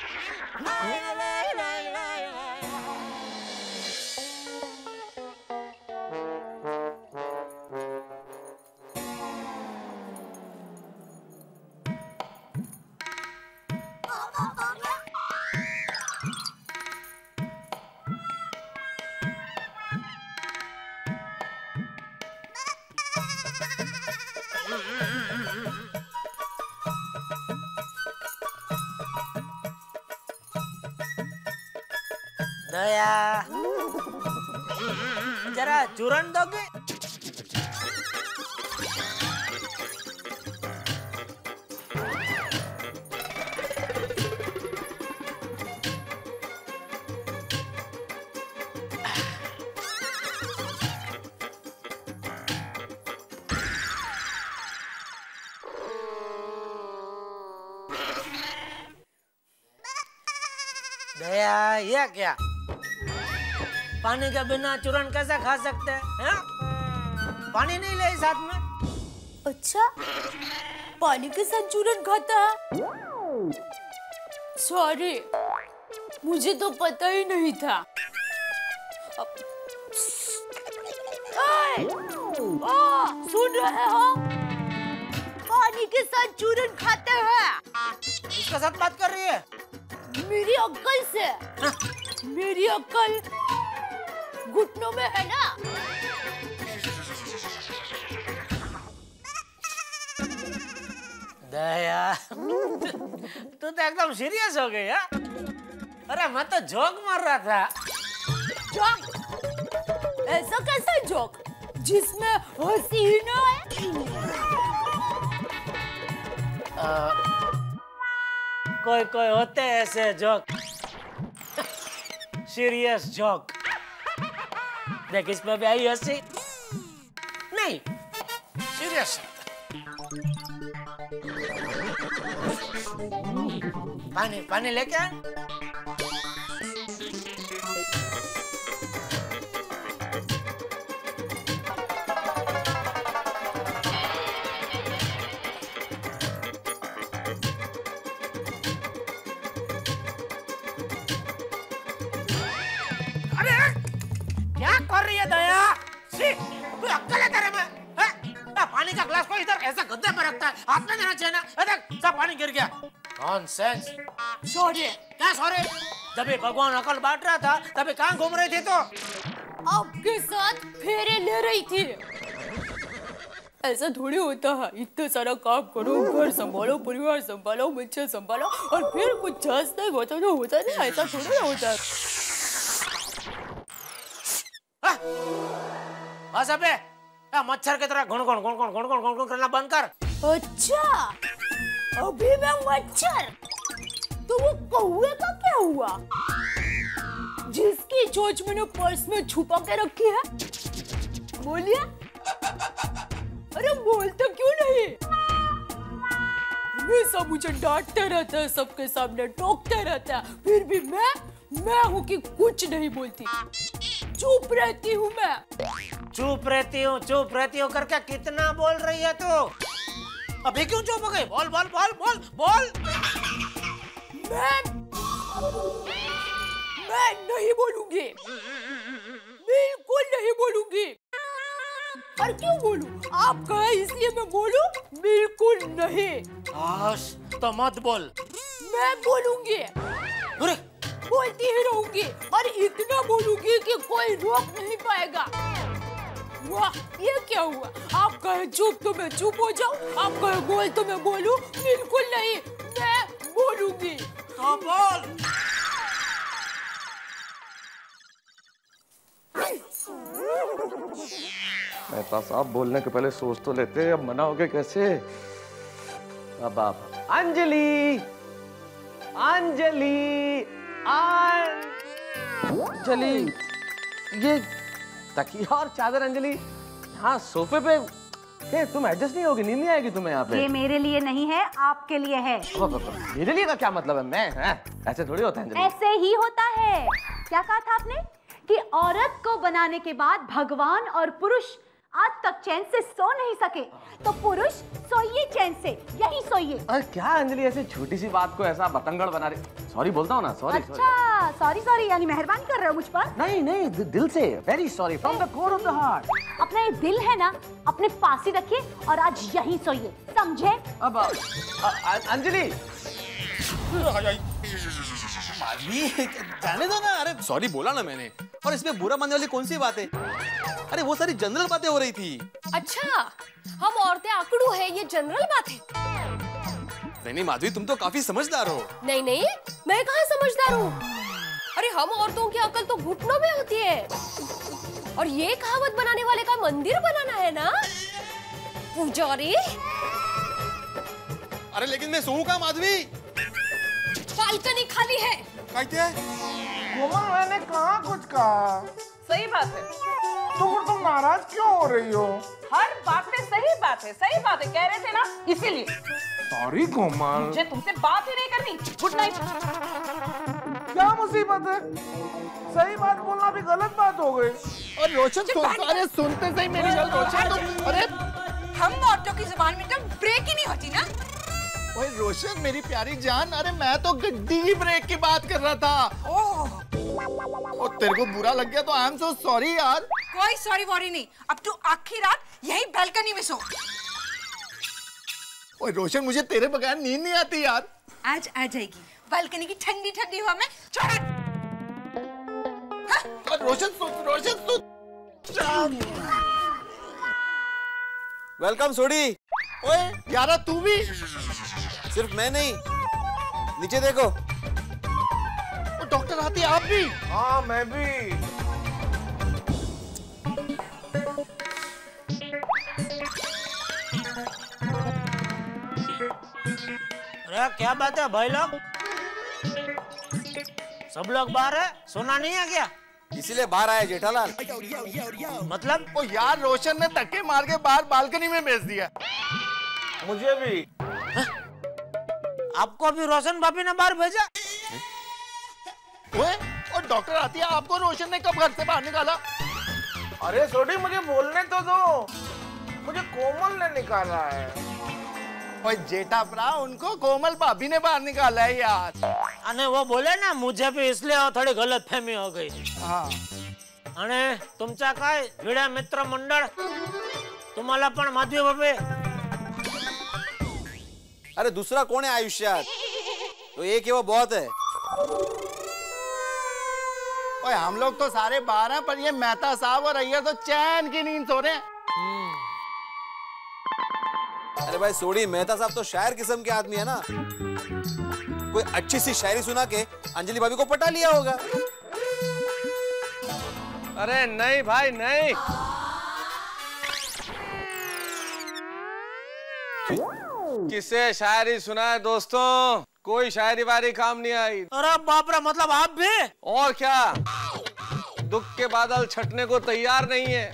दया, जरा चूरन दोगे? दया, ये क्या? पानी के बिना चूरन कैसे खा सकते हैं? पानी नहीं ले साथ में? अच्छा, पानी के साथ चूरन खाता है? सॉरी, मुझे तो पता ही नहीं था। आ, सुन रहे हो? पानी के साथ चूरन खाते हैं। किसके साथ बात कर रही है? मेरी अक्ल से। हाँ? मेरी अक्ल घुटनों में है ना। दया, तू तो एकदम सीरियस हो गई है? अरे मैं तो जोक मार रहा था। जोक? ऐसा कैसा जोक जिसमें हंसी ही ना है? आ, कोई कोई होते हैं ऐसे जोक, सीरियस जोक। देख इसमें भी आई हंसी नहीं, सीरियस। पानी पानी लेके आ। कर रही है दया? सी, कोई अक्ल है तेरे में? है? पानी का ग्लास को इधर ऐसा गद्दे पर रखता है, हाथ में देना चाहिए ना। देख सब पानी गिर गया। नॉनसेंस। सॉरी। क्या सॉरी? जब भगवान अकल बांट रहा था तभी कहाँ घूम रही थी? तो आपके साथ फेरे ले रही थी। ऐसा थोड़ी होता है, इतना सारा काम करो, घर संभालो, परिवार संभालो, बच्चे संभालो और फिर कुछ जस नहीं होता जो होता नहीं, ऐसा थोड़ी ना होता है। बस अबे, मच्छर की तरह घुन घुन घुन घुन घुन घुन घुन करना बंद कर। अच्छा, अभी मैं मच्छर? तो वो कौवे का क्या हुआ जिसकी चोंच मैंने पर्स में छुपा के रखी है? बोलिए। अरे बोल तो क्यों नहीं? हमेशा मुझे डांटते रहता है, सबके सामने टोकते रहता है, फिर भी मैं मैं हूँ कि कुछ नहीं बोलती, चुप रहती हूँ मैं। चुप रहती हूँ चुप रहती हूँ करके कितना बोल रही है तू? अभी क्यों चुप हो गई? बोल बोल बोल बोल बोल। मैं मैं नहीं बोलूंगी, बिल्कुल नहीं बोलूंगी। और क्यों बोलूं? आप कहे इसलिए मैं बोलूं? बिल्कुल नहीं। आश तो मत बोल। मैं बोलूंगी, अरे बोलती ही रहूंगी और इतना बोलूंगी कि कोई रोक नहीं पाएगा। वाह, ये क्या हुआ? आप कहे चुप तो मैं चुप हो जाऊं, आप कहे बोल तो मैं बोलूं? बिल्कुल नहीं, मैं बोलूंगी। तो बोल। मेहता साहब बोलने के पहले सोच तो लेते, अब मनाओगे कैसे? अब आप अंजलि, अंजलि, अंजलि, ये तकिया और चादर अंजलि हाँ सोफे पे क्या तुम एडजस्ट नहीं होगी? नींद नहीं आएगी तुम्हें यहाँ पे? ये मेरे लिए नहीं है, आपके लिए है। मेरे लिए का क्या मतलब है? मैं है? ऐसे थोड़ी होता है अंजलि। ऐसे ही होता है। क्या कहा था आपने कि औरत को बनाने के बाद भगवान और पुरुष आज तक चैन से सो नहीं सके, तो पुरुष सोइए चैन से, यही सोइए। अरे क्या अंजलि ऐसे छोटी सी बात को ऐसा बतंगड़ बना रही? सॉरी बोलता हूँ ना, सॉरी। अच्छा सॉरी सॉरी यानी मेहरबानी कर रहे हो मुझ पर? नहीं नहीं दिल से, very sorry from the core of the heart. अपना ये दिल है ना, अपने पास ही रखिए और आज यहीं सोइए, समझे? अब अंजलि जाने दो ना। अरे सॉरी बोला ना मैंने, और इसमें बुरा मानने वाली कौन सी बात है? अरे वो सारी जनरल बातें हो रही थी। अच्छा, हम औरतें आकड़ू है, ये जनरल बात है? नहीं नहीं माधवी, तुम तो काफी समझदार हो। नहीं नहीं, मैं कहाँ समझदार हूँ? अरे हम औरतों की अकल तो घुटनों में होती है, और ये कहावत बनाने वाले का मंदिर बनाना है ना पुजारी। अरे लेकिन मैं सोऊं कहाँ माधवी? बालकनी खाली है। कहते हैं कोमल, मैंने कहाँ कुछ कहा? सही बात है। तो फिर तुम नाराज क्यों हो रही हो? हर बात में सही बात है, सही बात है, कह रहे थे ना, इसीलिए। सॉरी कोमल, मुझे तुमसे बात ही नहीं करनी। Good night. क्या मुसीबत है? सही बात बोलना भी गलत बात हो गई। और रोशन सुन, अरे सुनते सही मेरी बात रोशन। तो अरे हम औरतों की जुबान में तो ब्रेक ही नहीं होती ना। ओए रोशन मेरी प्यारी जान, अरे मैं तो गड्डी की ब्रेक की बात कर रहा था। ओह, और तेरे को बुरा लग गया तो आई एम सो सॉरी यार। कोई सॉरी वॉरी नहीं, अब तू आखिरी रात यही बालकनी में सो। ओए रोशन, मुझे तेरे बगैर नींद नहीं आती यार। आज आ जाएगी, बालकनी की ठंडी ठंडी हवा में छोड़। हाँ? और रोशन सुन, रोशन सुन। वेलकम सोडी। ओए यारा तू भी? सिर्फ मैं नहीं, नीचे देखो। डॉक्टर आती, आप भी? हाँ मैं भी। अरे क्या बात है भाई लोग? सब लोग बाहर है, सोना नहीं है क्या? इसीलिए बाहर आया जेठालाल। मतलब? ओ यार रोशन ने धक्के मार के बाहर बालकनी में भेज दिया। मुझे भी। आपको भी रोशन भाभी ने बाहर भेजा? ओए, और डॉक्टर आती है, आपको रोशन ने कब घर से बाहर निकाला? अरे सोडी मुझे बोलने तो दो, मुझे कोमल ने निकाला है। ओए जेठा भरा, उनको कोमल भाभी ने बाहर निकाला है यार। अने वो बोले ना मुझे भी, इसलिए थोड़ी गलत फहमी हो गई। हाँ। अने तुमचा काय भिड़ा मित्र मंडळ, तुम्हाला पण माधवी भाभी? अरे दूसरा कौन है आयुष्यात? तो एक ही वो बहुत है। ओए हम लोग तो सारे बाहर हैं, पर ये मेहता साहब और अय्यर तो चैन की नींद सो रहे हैं। अरे भाई सोडी, मेहता साहब तो शायर किस्म के आदमी है ना, कोई अच्छी सी शायरी सुना के अंजलि भाभी को पटा लिया होगा। अरे नहीं भाई नहीं, किसे शायरी सुनाए दोस्तों, कोई शायरी वारी काम नहीं आई। अरे बाप रे, मतलब आप भी? और क्या, दुख के बादल छटने को तैयार नहीं है,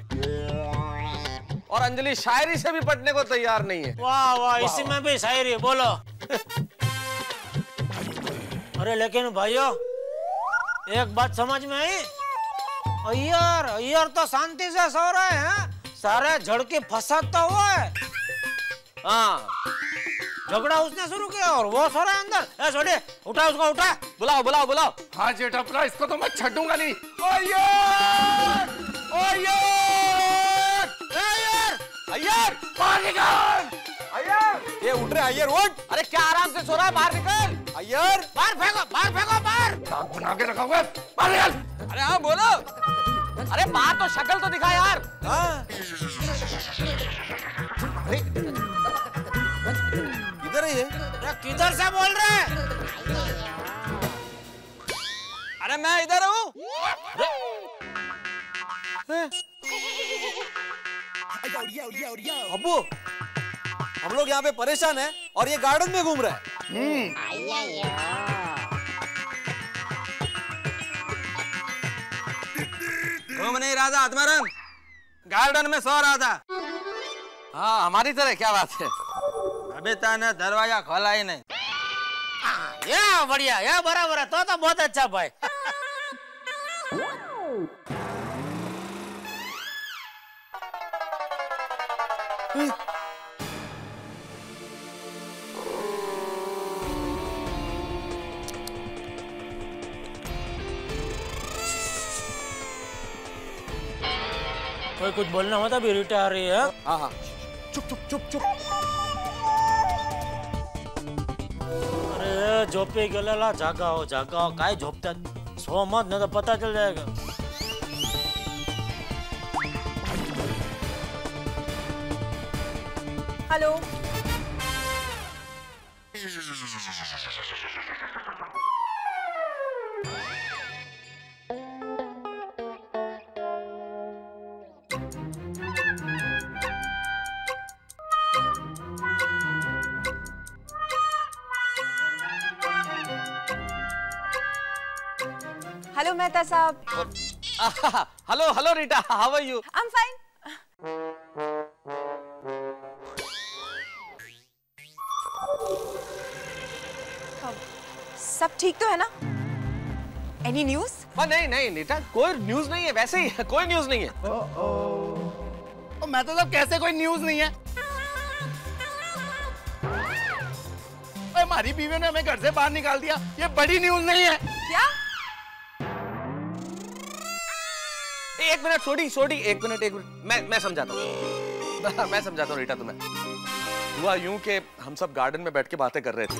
और अंजलि शायरी से भी पटने को तैयार नहीं है। वाह वाह, इसी में भी शायरी बोलो। अरे लेकिन भाइयों एक बात समझ में आई, अय्यर अय्यर तो शांति से सो रहे हैं, सारे झड़के फंसाता हुआ है। हाँ झगड़ा उसने शुरू किया और वो सो रहा है अंदर। ए छोटे उठा उसको, उठा, बुलाओ बुलाओ बुलाओ। हाँ जेठा इसको तो मैं छूंगा नहीं। अय्यर अय्यर अय्यर अय्यर बाहर निकल। अय्यर ये उठ रहे, अय्यर उठ। अरे क्या आराम से सो रहा है, बाहर निकल। अय्यर बाहर फेंको, बाहर फेंको, बाहर। दांत बना के रखा हुआ है, बाहर निकल। अरे हाँ बोलो। अरे बाहर तो शक्ल तो दिखा यार। हाँ किधर है ये? किधर से बोल रहे हैं? अरे मैं इधर हूँ। अब्बू हम लोग यहाँ पे परेशान हैं और ये गार्डन में घूम रहा है। घूम नहीं रहा था आत्माराम, गार्डन में सो रहा था। हाँ हमारी तरह, क्या बात है? अबे ताने दरवाजा खोला ही नहीं। ये बढ़िया, ये बराबर है, तो तो बहुत अच्छा भाई। कोई कुछ बोलना होता भी रीटा आ रही है। हाँ हाँ चुप चुप चुप चुप। अरे झोपे गेलेला जागा हो जागा हो, काय झोपतात, सो मत नहीं तो पता चल जाएगा। हेलो हेलो मेहता साहब। Hello hello Rita, how are you? I am fine. सब ठीक तो है ना? Any news? नहीं नहीं रीटा, कोई न्यूज नहीं है, वैसे ही कोई न्यूज नहीं है। ओ, ओ। ओ, मैं तो सब कैसे कोई न्यूज नहीं है? हमारी बीवी ने हमें घर से बाहर निकाल दिया, ये बड़ी न्यूज नहीं है क्या? एक मिनट छोटी छोटी एक मिनट एक मिनट मैं मैं समझाता हूँ मैं समझाता हूँ रीटा तुम्हें। हुआ यूं कि हम सब गार्डन में बैठ के बातें कर रहे थे।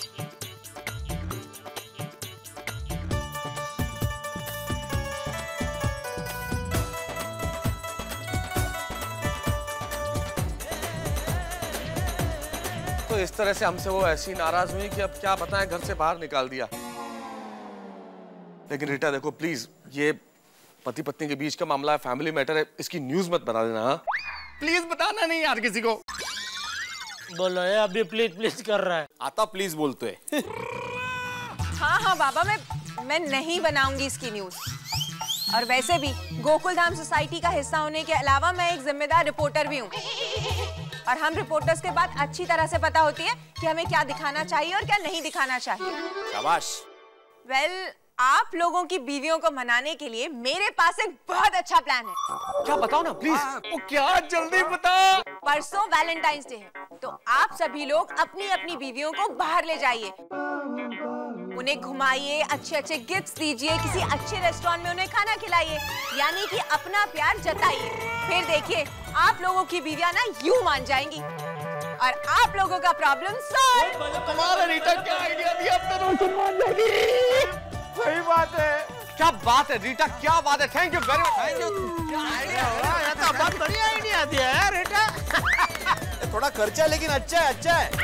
तो इस तरह से हमसे वो ऐसी नाराज हुई कि अब क्या बताएं, घर से बाहर निकाल दिया। लेकिन रीटा देखो प्लीज, ये पति पत्नी के बीच का मामला है, फैमिली मैटर है, इसकी न्यूज मत बना देना। हाँ प्लीज बताना नहीं यार किसी को। बोलो ये अभी प्लीज प्लीज कर रहा है। आता प्लीज बोलते है। हाँ हाँ बाबा, मैं मैं नहीं बनाऊंगी इसकी न्यूज। और वैसे भी गोकुल धाम सोसाइटी का हिस्सा होने के अलावा मैं एक जिम्मेदार रिपोर्टर भी हूँ। और हम रिपोर्टर्स के बाद अच्छी तरह से पता होती है कि हमें क्या दिखाना चाहिए और क्या नहीं दिखाना चाहिए। शाबाश। वेल well, आप लोगों की बीवियों को मनाने के लिए मेरे पास एक बहुत अच्छा प्लान है। क्या बताओ ना प्लीज। वो क्या, जल्दी बता। परसों वैलेंटाइंस डे है, तो आप सभी लोग अपनी अपनी बीवियों को बाहर ले जाइए, उन्हें घुमाइए, अच्छे अच्छे गिफ्ट्स दीजिए, किसी अच्छे रेस्टोरेंट में उन्हें खाना खिलाइए, यानी कि अपना प्यार जताइए। फिर देखिए आप लोगों की बीवियां ना यूं मान जाएंगी और आप लोगों का प्रॉब्लम सॉल्व। कमाल है रीटा, क्या आइडिया दिया, अब तो तुम मान जाएगी। सही बात है। क्या बात है रीटा, क्या बात है, thank you very much. Thank you. क्या आइडिया हुआ, ये तो बहुत बढ़िया आइडिया दिया है रीटा। थोड़ा खर्चा लेकिन अच्छा है, अच्छा है।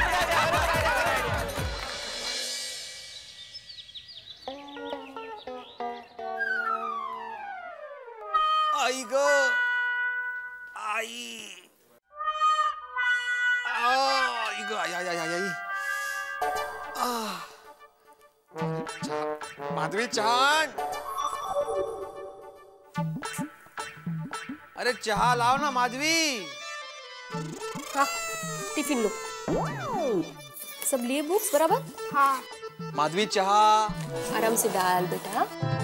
आई गो आई आई गो आई आई आई आई आ माधवी चांद, अरे चाह लाओ ना माधवी। हाँ टिफिन लो। सब लिए बुक्स बराबर? हाँ। माधवी चाह। आराम से डाल बेटा।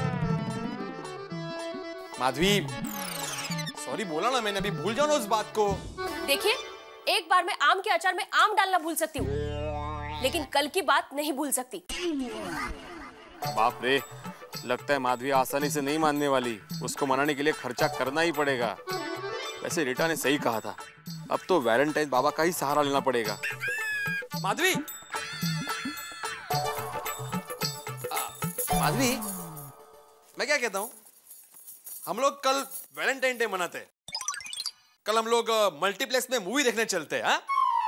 माधवी सॉरी बोला ना मैंने, अभी भूल जाओ ना उस बात को। देखिए, एक बार मैं आम के अचार में आम डालना भूल सकती हूँ, लेकिन कल की बात नहीं भूल सकती। बाप रे, लगता है माधवी आसानी से नहीं मानने वाली। उसको मनाने के लिए खर्चा करना ही पड़ेगा। वैसे रीटा ने सही कहा था, अब तो वैलेंटाइन बाबा का ही सहारा लेना पड़ेगा। माधवी आ, माधवी मैं क्या कहता हूँ, हम लोग कल वैलेंटाइन डे मनाते हैं। कल हम लोग मल्टीप्लेक्स में मूवी देखने चलते हैं। हाँ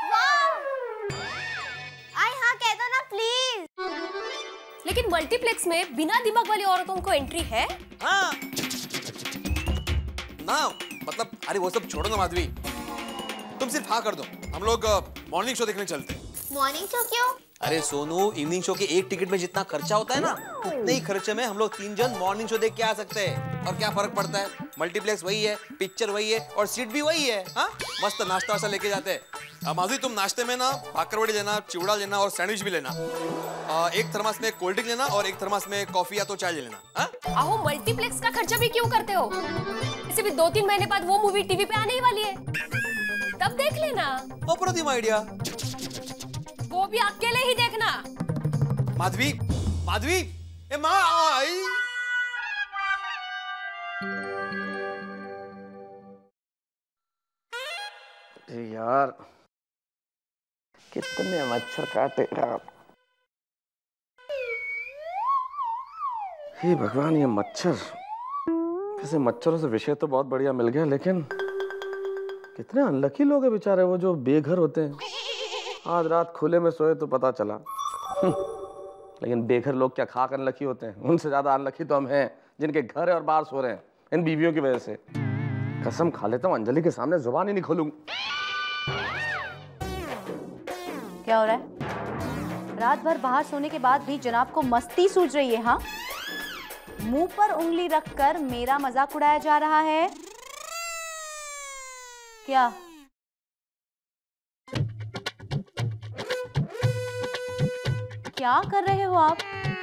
आई हाँ कह दो ना प्लीज। लेकिन मल्टीप्लेक्स में बिना दिमाग वाली औरतों को एंट्री है? हाँ ना, मतलब अरे वो सब छोड़ो ना माधवी, तुम सिर्फ हाँ कर दो। हम लोग मॉर्निंग शो देखने चलते हैं। मॉर्निंग शो क्यों? अरे सोनू, इवनिंग शो के एक टिकट में जितना खर्चा होता है ना, उतने ही खर्चे में हम लोग तीन जन मॉर्निंग शो देख के आ सकते हैं। और क्या फर्क पड़ता है, मल्टीप्लेक्स वही है, पिक्चर वही है और सीट भी वही है। हाँ मस्त नाश्ता वाश्ता लेके जाते हैं। माधवी तुम नाश्ते में ना भाकरवड़ी लेना, चिवड़ा लेना और सैंडविच भी लेना। आ, एक थर्मास में कोल्ड ड्रिंक लेना और एक थर्मास में कॉफी या तो चाय ले लेना। हाँ आओ, मल्टीप्लेक्स का खर्चा भी क्यों करते हो? इसे भी दो तीन महीने बाद वो मूवी टीवी पे आने ही वाली है, तब देख लेना। अप्रतिम आइडिया। वो भी अकेले ही देखना। माधवी, माधवी, ए माँ आई। यार कितने मच्छर काटे आप। हे भगवान, ये मच्छर, वैसे मच्छरों से विषय तो बहुत बढ़िया मिल गया, लेकिन कितने अनलकी लोग हैं बेचारे वो जो बेघर होते हैं। आज रात खुले में सोए तो पता चला। लेकिन बेघर लोग क्या खाक अनलकी होते हैं? उनसे ज्यादा अनलकी तो हम हैं जिनके घर है और बाहर सो रहे हैं इन बीवियों की वजह से। कसम खा लेता हूँ अंजलि के सामने जुबान ही नहीं खोलूंगा। क्या हो रहा है? रात भर बाहर सोने के बाद भी जनाब को मस्ती सूझ रही है? हाँ, मुंह पर उंगली रखकर मेरा मजाक उड़ाया जा रहा है क्या? क्या कर रहे हो आप?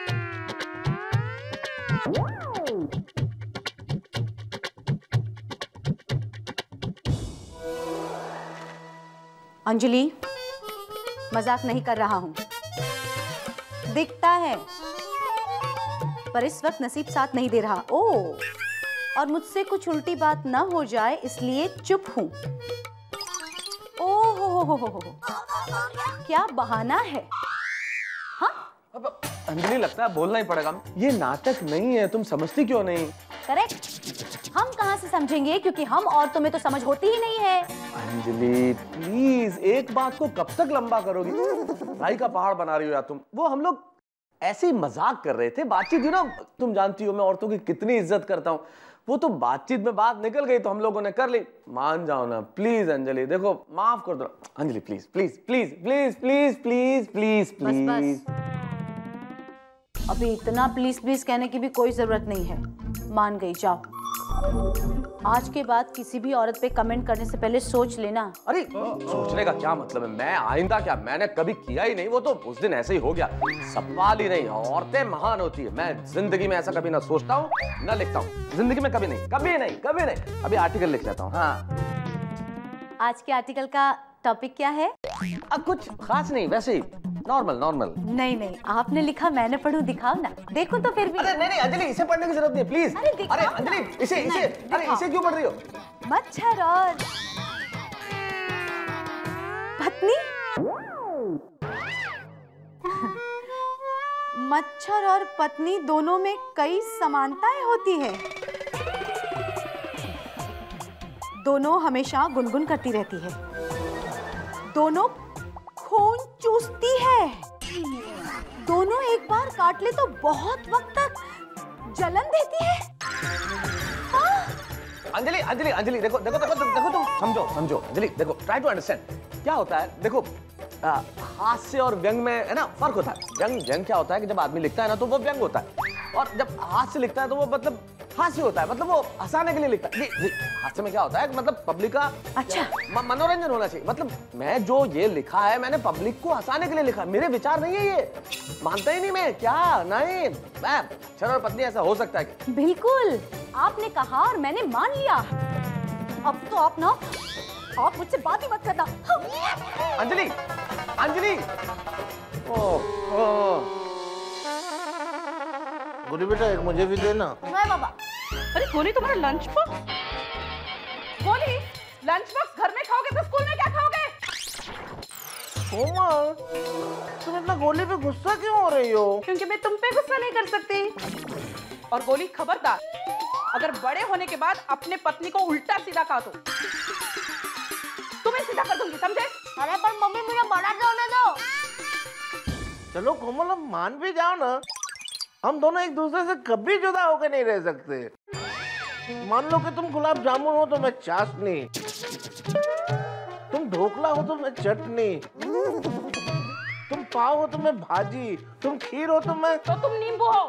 अंजलि, मजाक नहीं कर रहा हूं, दिखता है, पर इस वक्त नसीब साथ नहीं दे रहा। ओह, और मुझसे कुछ उल्टी बात ना हो जाए इसलिए चुप हूं। ओह हो हो हो हो हो, क्या बहाना है? हाँ? अब अंजलि, लगता है बोलना ही पड़ेगा। ये नाटक नहीं है, तुम समझती क्यों नहीं? करेक्ट, हम कहां से समझेंगे, क्योंकि हम औरतों में तो समझ होती ही नहीं है। अंजलि प्लीज, एक बात को कब तक लंबा करोगी? राई का पहाड़ बना रही हो यार तुम। वो हम लोग ऐसे ही मजाक कर रहे थे, बातचीत, यू नो, तुम जानती हो मैं औरतों की कितनी इज्जत करता हूँ। वो तो बातचीत में बात निकल गई तो हम लोगों ने कर ली। मान जाओ ना प्लीज अंजलि, देखो माफ कर दो Anjali, please please please please please please please please. बस बस, अभी इतना प्लीज प्लीज कहने की भी कोई जरूरत नहीं है। मान गई, जाओ। आज के बाद किसी भी औरत पे कमेंट करने से पहले सोच लेना। अरे सोचने का क्या मतलब है? मैं आइंदा क्या, मैंने कभी किया ही नहीं। वो तो उस दिन ऐसे ही हो गया, सवाल ही नहीं। औरतें महान होती है, मैं जिंदगी में ऐसा कभी ना सोचता हूँ ना लिखता हूँ। जिंदगी में कभी नहीं, कभी नहीं, कभी नहीं। अभी आर्टिकल लिख लेता हूँ। हाँ, आज के आर्टिकल का टॉपिक क्या है? अब कुछ खास नहीं, वैसे ही नॉर्मल नॉर्मल। नहीं नहीं, आपने लिखा, मैंने पढ़ूं, दिखाओ ना। देखो तो फिर भी। अरे नहीं नहीं अंजलि, इसे पढ़ने की जरूरत नहीं है प्लीज। अरे अरे अंजलि, इसे इसे अरे इसे क्यों पढ़ रही हो? मच्छर और पत्नी, मच्छर और पत्नी दोनों में कई समानताएं होती है। दोनों हमेशा गुनगुन करती रहती है, दोनों खून चूसती है, दोनों एक बार काट ले तो बहुत वक्त तक जलन देती है। हाँ? अंजलि अंजलि अंजलि देखो देखो देखो देखो, देखो तुम समझो समझो अंजलि, देखो ट्राई टू अंडरस्टैंड क्या होता है। देखो आ, हास्य और व्यंग में है ना फर्क होता है। व्यंग व्यंग क्या होता है कि जब आदमी लिखता है ना तो वो व्यंग होता है, और जब हास्य लिखता है तो वो मतलब हास्य होता है, मतलब वो हंसाने के लिए लिखता है। नहीं, हास्य में क्या होता है, मतलब पब्लिक का अच्छा म- मनोरंजन होना चाहिए। मतलब मैं जो ये लिखा है मैंने पब्लिक को हंसाने के लिए लिखा, मेरे विचार नहीं है ये, मानता ही नहीं मैं। क्या नहीं मैं शर और पत्नी ऐसा हो सकता है? बिल्कुल, आपने कहा और मैंने मान लिया। अब तो आप ना आप मुझसे बात ही मत करना। अंजलि, अंजलि, ओह ओह गोली बेटा एक मुझे भी देना। नहीं बाबा। अरे गोली तुम्हारा lunch box? Goli lunch box घर में खाओगे तो स्कूल में क्या खाओगे? कोमल, तुम इतना गोली पे गुस्सा क्यों हो रही हो? क्योंकि मैं तुम पे गुस्सा नहीं कर सकती। और गोली खबरदार, अगर बड़े होने के बाद अपने पत्नी को उल्टा सीधा कहा तो तुम्हें सीधा कर दूंगी, समझे? अरे पर मम्मी मुझे बड़ा होने दो। चलो कोमल अब मान भी जाओ ना, हम दोनों एक दूसरे से कभी जुदा होकर नहीं रह सकते। मान लो कि तुम गुलाब जामुन हो तो मैं चाशनी, तुम ढोकला हो तो मैं चटनी, तुम पाव हो तो मैं भाजी, तुम खीर हो तो मैं तो तुम नींबू हो।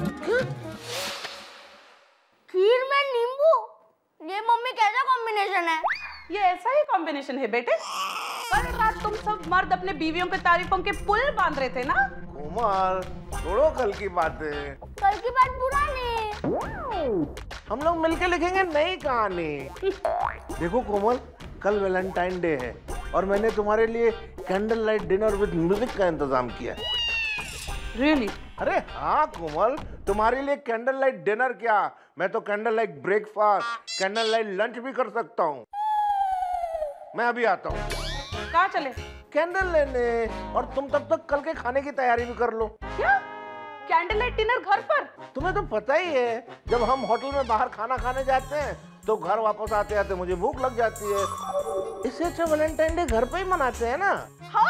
खीर में नींबू? ये मम्मी कैसा कॉम्बिनेशन है? ये ऐसा ही कॉम्बिनेशन है बेटे। कल रात तुम सब मर्द अपने बीवियों के तारीफों के पुल बांध रहे थे ना? कोमल छोड़ो कल की बातें, कल की बात पुरानी। हम लोग मिलके लिखेंगे नई कहानी। देखो कोमल, कल वैलेंटाइन डे है और मैंने तुम्हारे लिए candle light dinner with music का इंतजाम किया है। Really? अरे हाँ कोमल, तुम्हारे लिए कैंडल लाइट डिनर क्या, मैं तो candle light breakfast, candle light lunch भी कर सकता हूँ। मैं अभी आता हूँ। कहाँ चले? कैंडल लेने, और तुम तब तक कल के खाने की तैयारी भी कर लो। क्या? कैंडल लाइट डिनर घर पर? तुम्हें तो पता ही है, जब हम होटल में बाहर खाना खाने जाते हैं तो घर वापस आते आते मुझे भूख लग जाती है। इससे अच्छा वैलेंटाइन डे घर पे ही मनाते हैं ना।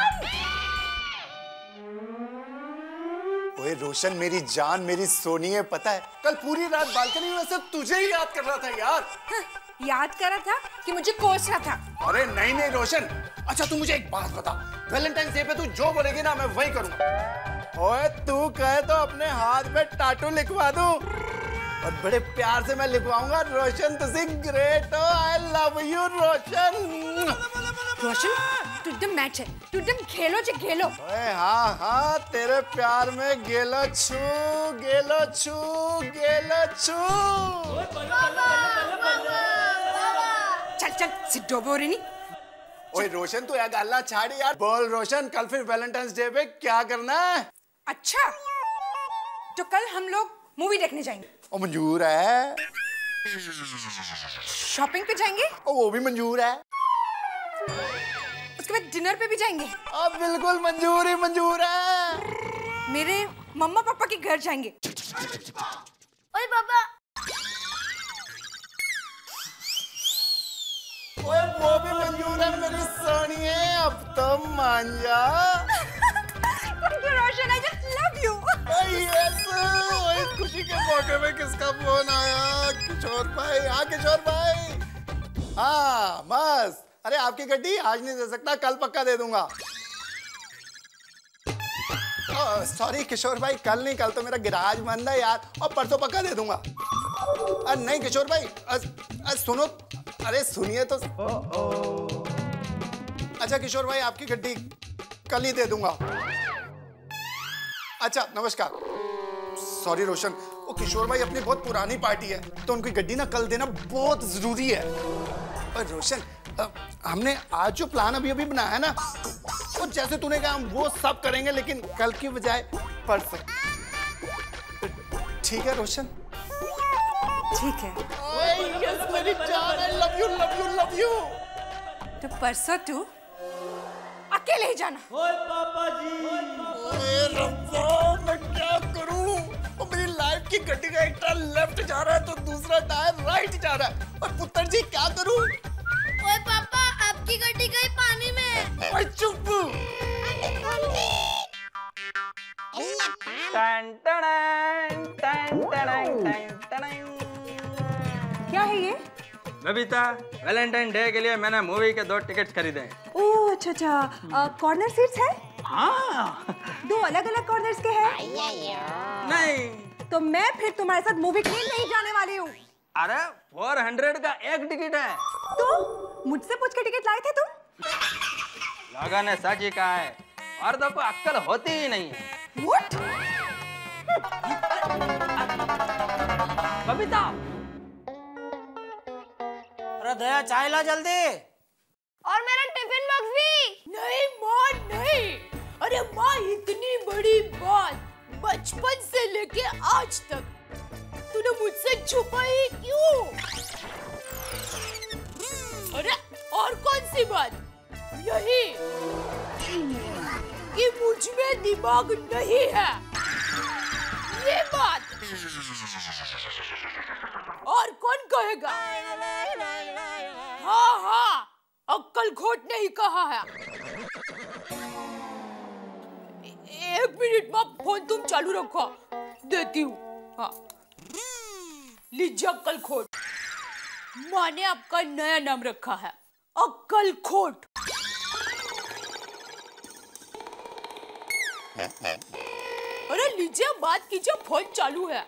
ओए रोशन मेरी जान, मेरी सोनी है, पता है कल पूरी रात बालकनी में सिर्फ तुझे ही याद कर रहा था यार। हाँ, याद कर रहा था कि मुझे कोस रहा था। अरे नहीं नहीं रोशन, अच्छा तू मुझे एक बात बता, वैलेंटाइन डे पे तू जो बोलेगी ना मैं वही करूंगा। ओए तू कहे तो अपने हाथ पे टैटू लिखवा दूं और बड़े प्यार से मैं लिखवाऊंगा, रोशन तुझे ग्रेट हो, आई लव यू रोशन। रोशन तू एकदम मैच है, तू एकदम खेलो जे खेलो। ओए हाँ हाँ तेरे प्यार में गेलो छू गेलो छू गेलो छू। चल चल सिद्धो बोरेनी। ओए रोशन तू यार गल्ला छाड़ी यार, बोल रोशन कल फिर वैलेंटाइंस डे पे क्या करना है? अच्छा तो कल हम लोग मूवी देखने जाएंगे। ओ मंजूर है। शॉपिंग पे जाएंगे। ओ वो भी मंजूर है। उसके बाद डिनर पे भी जाएंगे। अब बिल्कुल मंजूर ही मंजूर है। मेरे मम्मा पापा के घर जाएंगे। ओए पापा। ओए वो भी मंजूर है मेरी सोनिए, अब तो मान जा। Thank you, Roshan. I just love you. Yes, ओए खुशी के मौके में किसका फोन आया? किशोर भाई। हाँ किशोर भाई। हाँ बस, अरे आपकी गड्डी आज नहीं दे सकता, कल पक्का दे दूंगा। सॉरी किशोर भाई, कल नहीं, कल तो मेरा गिराज बंद है यार, और परसों पक्का दे दूंगा। अ, नहीं किशोर भाई, अ, अ, सुनो, अरे सुनिए तो। अच्छा किशोर भाई आपकी गड्डी कल ही दे दूंगा। अच्छा नमस्कार। सॉरी रोशन, वो किशोर भाई अपनी बहुत पुरानी पार्टी है तो उनकी गड्डी ना कल देना बहुत जरूरी है। और रोशन अ, हमने आज जो प्लान अभी अभी बनाया है ना, वो जैसे तूने कहा हम वो सब करेंगे, लेकिन कल की बजाय परसों। ठीक है रोशन? ठीक है। यस मेरी जान, I love you love you love you. तो परसों तू अकेले ही जाना। ओए पापा जी। ओए रब्बा मैं क्या करूं? वो मेरी लाइफ की गड्डी का एक टायर लेफ्ट जा रहा है तो दूसरा टायर राइट जा रहा है, और पुत्र जी क्या करूं? ओए पापा आपकी गड्डी गई पानी में। ओए चुप। टन टन टन टन टन टन। क्या है ये? बबीता, वैलेंटाइन डे के लिए मैंने मूवी के दो टिकट्स खरीदे हैं। ओह अच्छा अच्छा, कॉर्नर सीट्स है? हाँ। दो अलग अलग कॉर्नर्स के हैं? नहीं, तो मैं फिर तुम्हारे साथ मूवी के लिए नहीं जाने वाली हूँ। अरे फोर हंड्रेड का एक टिकट है। तो मुझसे पूछ के टिकट लाए थे तुम? लोगों ने सच ही कहा है, औरतों को अक्ल होती ही नहीं है। What? बबीता, अरे दया चाय ला जल्दी। और मेरा टिफिन बॉक्स भी। नहीं माँ नहीं, अरे माँ इतनी बड़ी बात बचपन से लेके आज तक तूने मुझसे छुपाई क्यों? अरे और कौन सी बात? यही कि मुझ में दिमाग नहीं है, ये बात। और कौन कहेगा? हाँ हाँ, अक्कल खोट नहीं कहा है। एक मिनट माँ, फोन तुम चालू रखो, देती हूँ। हाँ लीजिए अक्कल खोट। माँ ने आपका नया नाम रखा है, अक्कल खोट। अरे लीजिए बात कीजिए, फोन चालू है।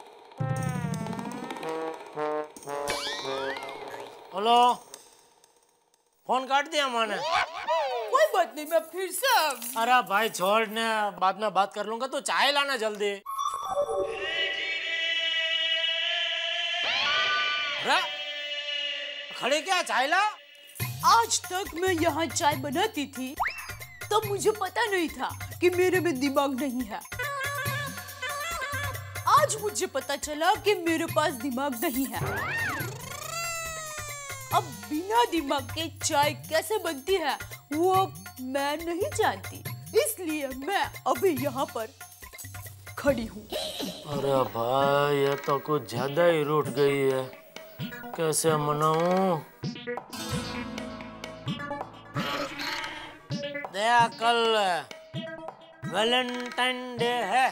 हेलो, फोन काट दिया माँ ने। कोई बात नहीं, मैं फिर से। अरे भाई छोड़ ने, बाद में बात कर लूंगा। तो चाय लाना जल्दी। अरे खड़े क्या, चाय ला। आज तक मैं यहाँ चाय बनाती थी तो मुझे पता नहीं था कि मेरे में दिमाग नहीं है। आज मुझे पता चला कि मेरे पास दिमाग नहीं है। अब बिना दिमाग के चाय कैसे बनती है वो मैं नहीं जानती, इसलिए मैं अभी यहाँ पर खड़ी हूँ। अरे भाई ये तो कुछ ज्यादा ही रूठ गई है, कैसे मनाऊं? दया कल वैलेंटाइन डे है,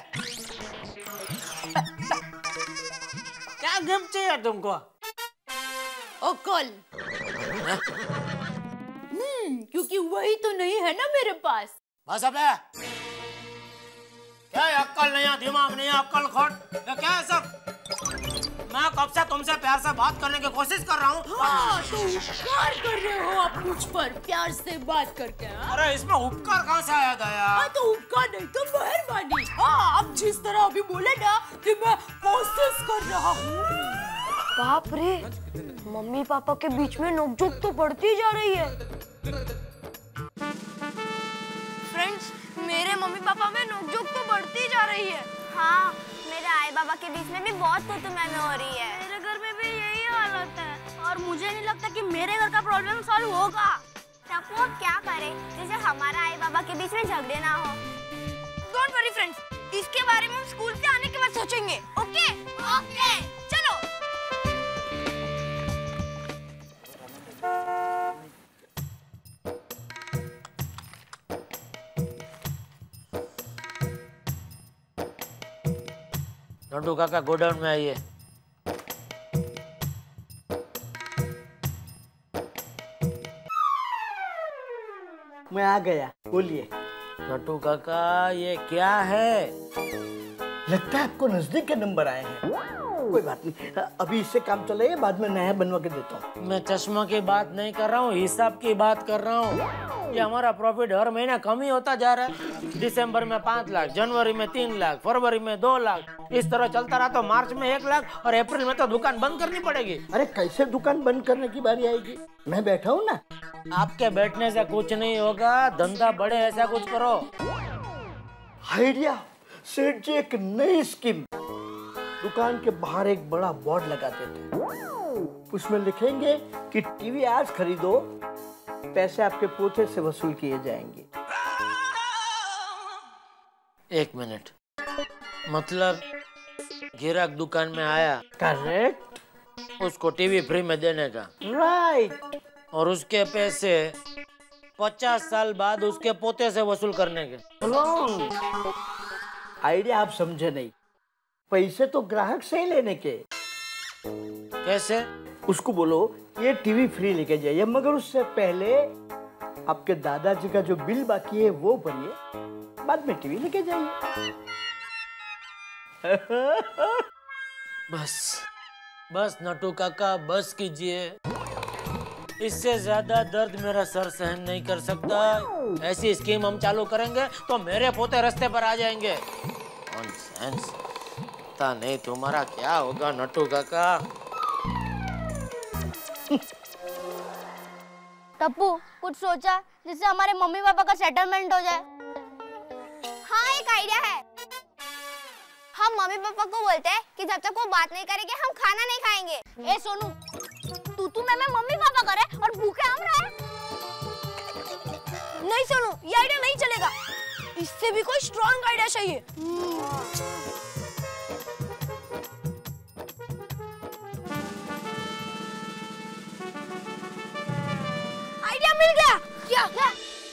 क्या गिफ्ट चाहिए तुमको? ओ कल। हम्म, क्योंकि वही तो नहीं है ना मेरे पास। बस अब है क्या? अक्ल नहीं है, दिमाग नहीं है, अक्ल खोट, ये क्या है सब? मैं कब से तुमसे प्यार से बात करने की कोशिश कर रहा हूँ। हाँ, तो उपकार कर रहे हो आप मुझ पर प्यार से बात करके। हाँ? अरे इसमें उपकार कहाँ से आया दया? हाँ तो उपकार नहीं तो मेहरबानी। हाँ आप जिस तरह अभी बोले ना कि मैं कोशिश कर रहा हूँ। बाप रे, मम्मी पापा के बीच में नोकझोंक तो बढ़ती जा रही है। फ्रेंड्स, मेरे मम्मी पापा में नोकझोंक तो बढ़ती जा रही है। हाँ, मेरे आई बाबा के बीच में भी बहुत कुतुमैन हो रही है। मेरे घर में भी यही हालत है और मुझे नहीं लगता कि मेरे घर का प्रॉब्लम सॉल्व होगा। तब वो क्या करे जिससे हमारा आई बाबा के बीच में झगड़े ना हो। डोंट वरी फ्रेंड्स, इसके बारे में हम स्कूल से आने के बाद सोचेंगे। ओके ओके चलो। नंदू काका गोडाउन में आइए। मैं आ गया, बोलिए। नटू काका ये क्या है? लगता है आपको नजदीक के नंबर आए हैं। कोई बात नहीं, अभी इससे काम चलेगा, बाद में नया बनवा के देता हूँ। मैं चश्मा की बात नहीं कर रहा हूँ, हिसाब की बात कर रहा हूँ। ये हमारा प्रॉफिट हर महीना कम ही होता जा रहा है। दिसंबर में पाँच लाख, जनवरी में तीन लाख, फरवरी में दो लाख। इस तरह चलता रहा तो मार्च में एक लाख और अप्रैल में तो दुकान बंद करनी पड़ेगी। अरे कैसे दुकान बंद करने की बारी आएगी? मैं बैठा हूँ ना। आपके बैठने से कुछ नहीं होगा, धंधा बढ़े ऐसा कुछ करो। आइडिया सेठ जी, एक नई स्कीम। दुकान के बाहर एक बड़ा बोर्ड लगा देते हैं, उसमें लिखेंगे कि टीवी आज खरीदो, पैसे आपके पोते से वसूल किए जाएंगे। एक मिनट, मतलब गिराक दुकान में आया, करेक्ट, उसको टीवी फ्री में देने का। राइट। और उसके पैसे पचास साल बाद उसके पोते से वसूल करने के। रॉन्ग। आइडिया आप समझे नहीं। पैसे तो ग्राहक से ही लेने के। कैसे? उसको बोलो ये टीवी फ्री लेके जाइए, मगर उससे पहले आपके दादाजी का जो बिल बाकी है वो भरिए, बाद में टीवी लेके जाइए। बस बस नटू काका बस कीजिए, इससे ज्यादा दर्द मेरा सर सहन नहीं कर सकता। ऐसी स्कीम हम चालू करेंगे तो मेरे पोते रास्ते पर आ जाएंगे। नॉनसेंस, पता नहीं तुम्हारा क्या होगा नटू काका। टप्पू कुछ सोचा जिससे हमारे मम्मी पापा का सेटलमेंट हो जाए? हाँ एक आइडिया है। हम मम्मी पापा को बोलते हैं कि जब तक वो बात नहीं करेंगे हम खाना नहीं खाएंगे। ए सोनू, तू तू मैं मैं मम्मी पापा करे और भूखे हम रहे। नहीं सोनू, ये आइडिया नहीं चलेगा, इससे भी कोई स्ट्रॉन्ग आइडिया चाहिए। आइडिया मिल गया। क्या? क्या?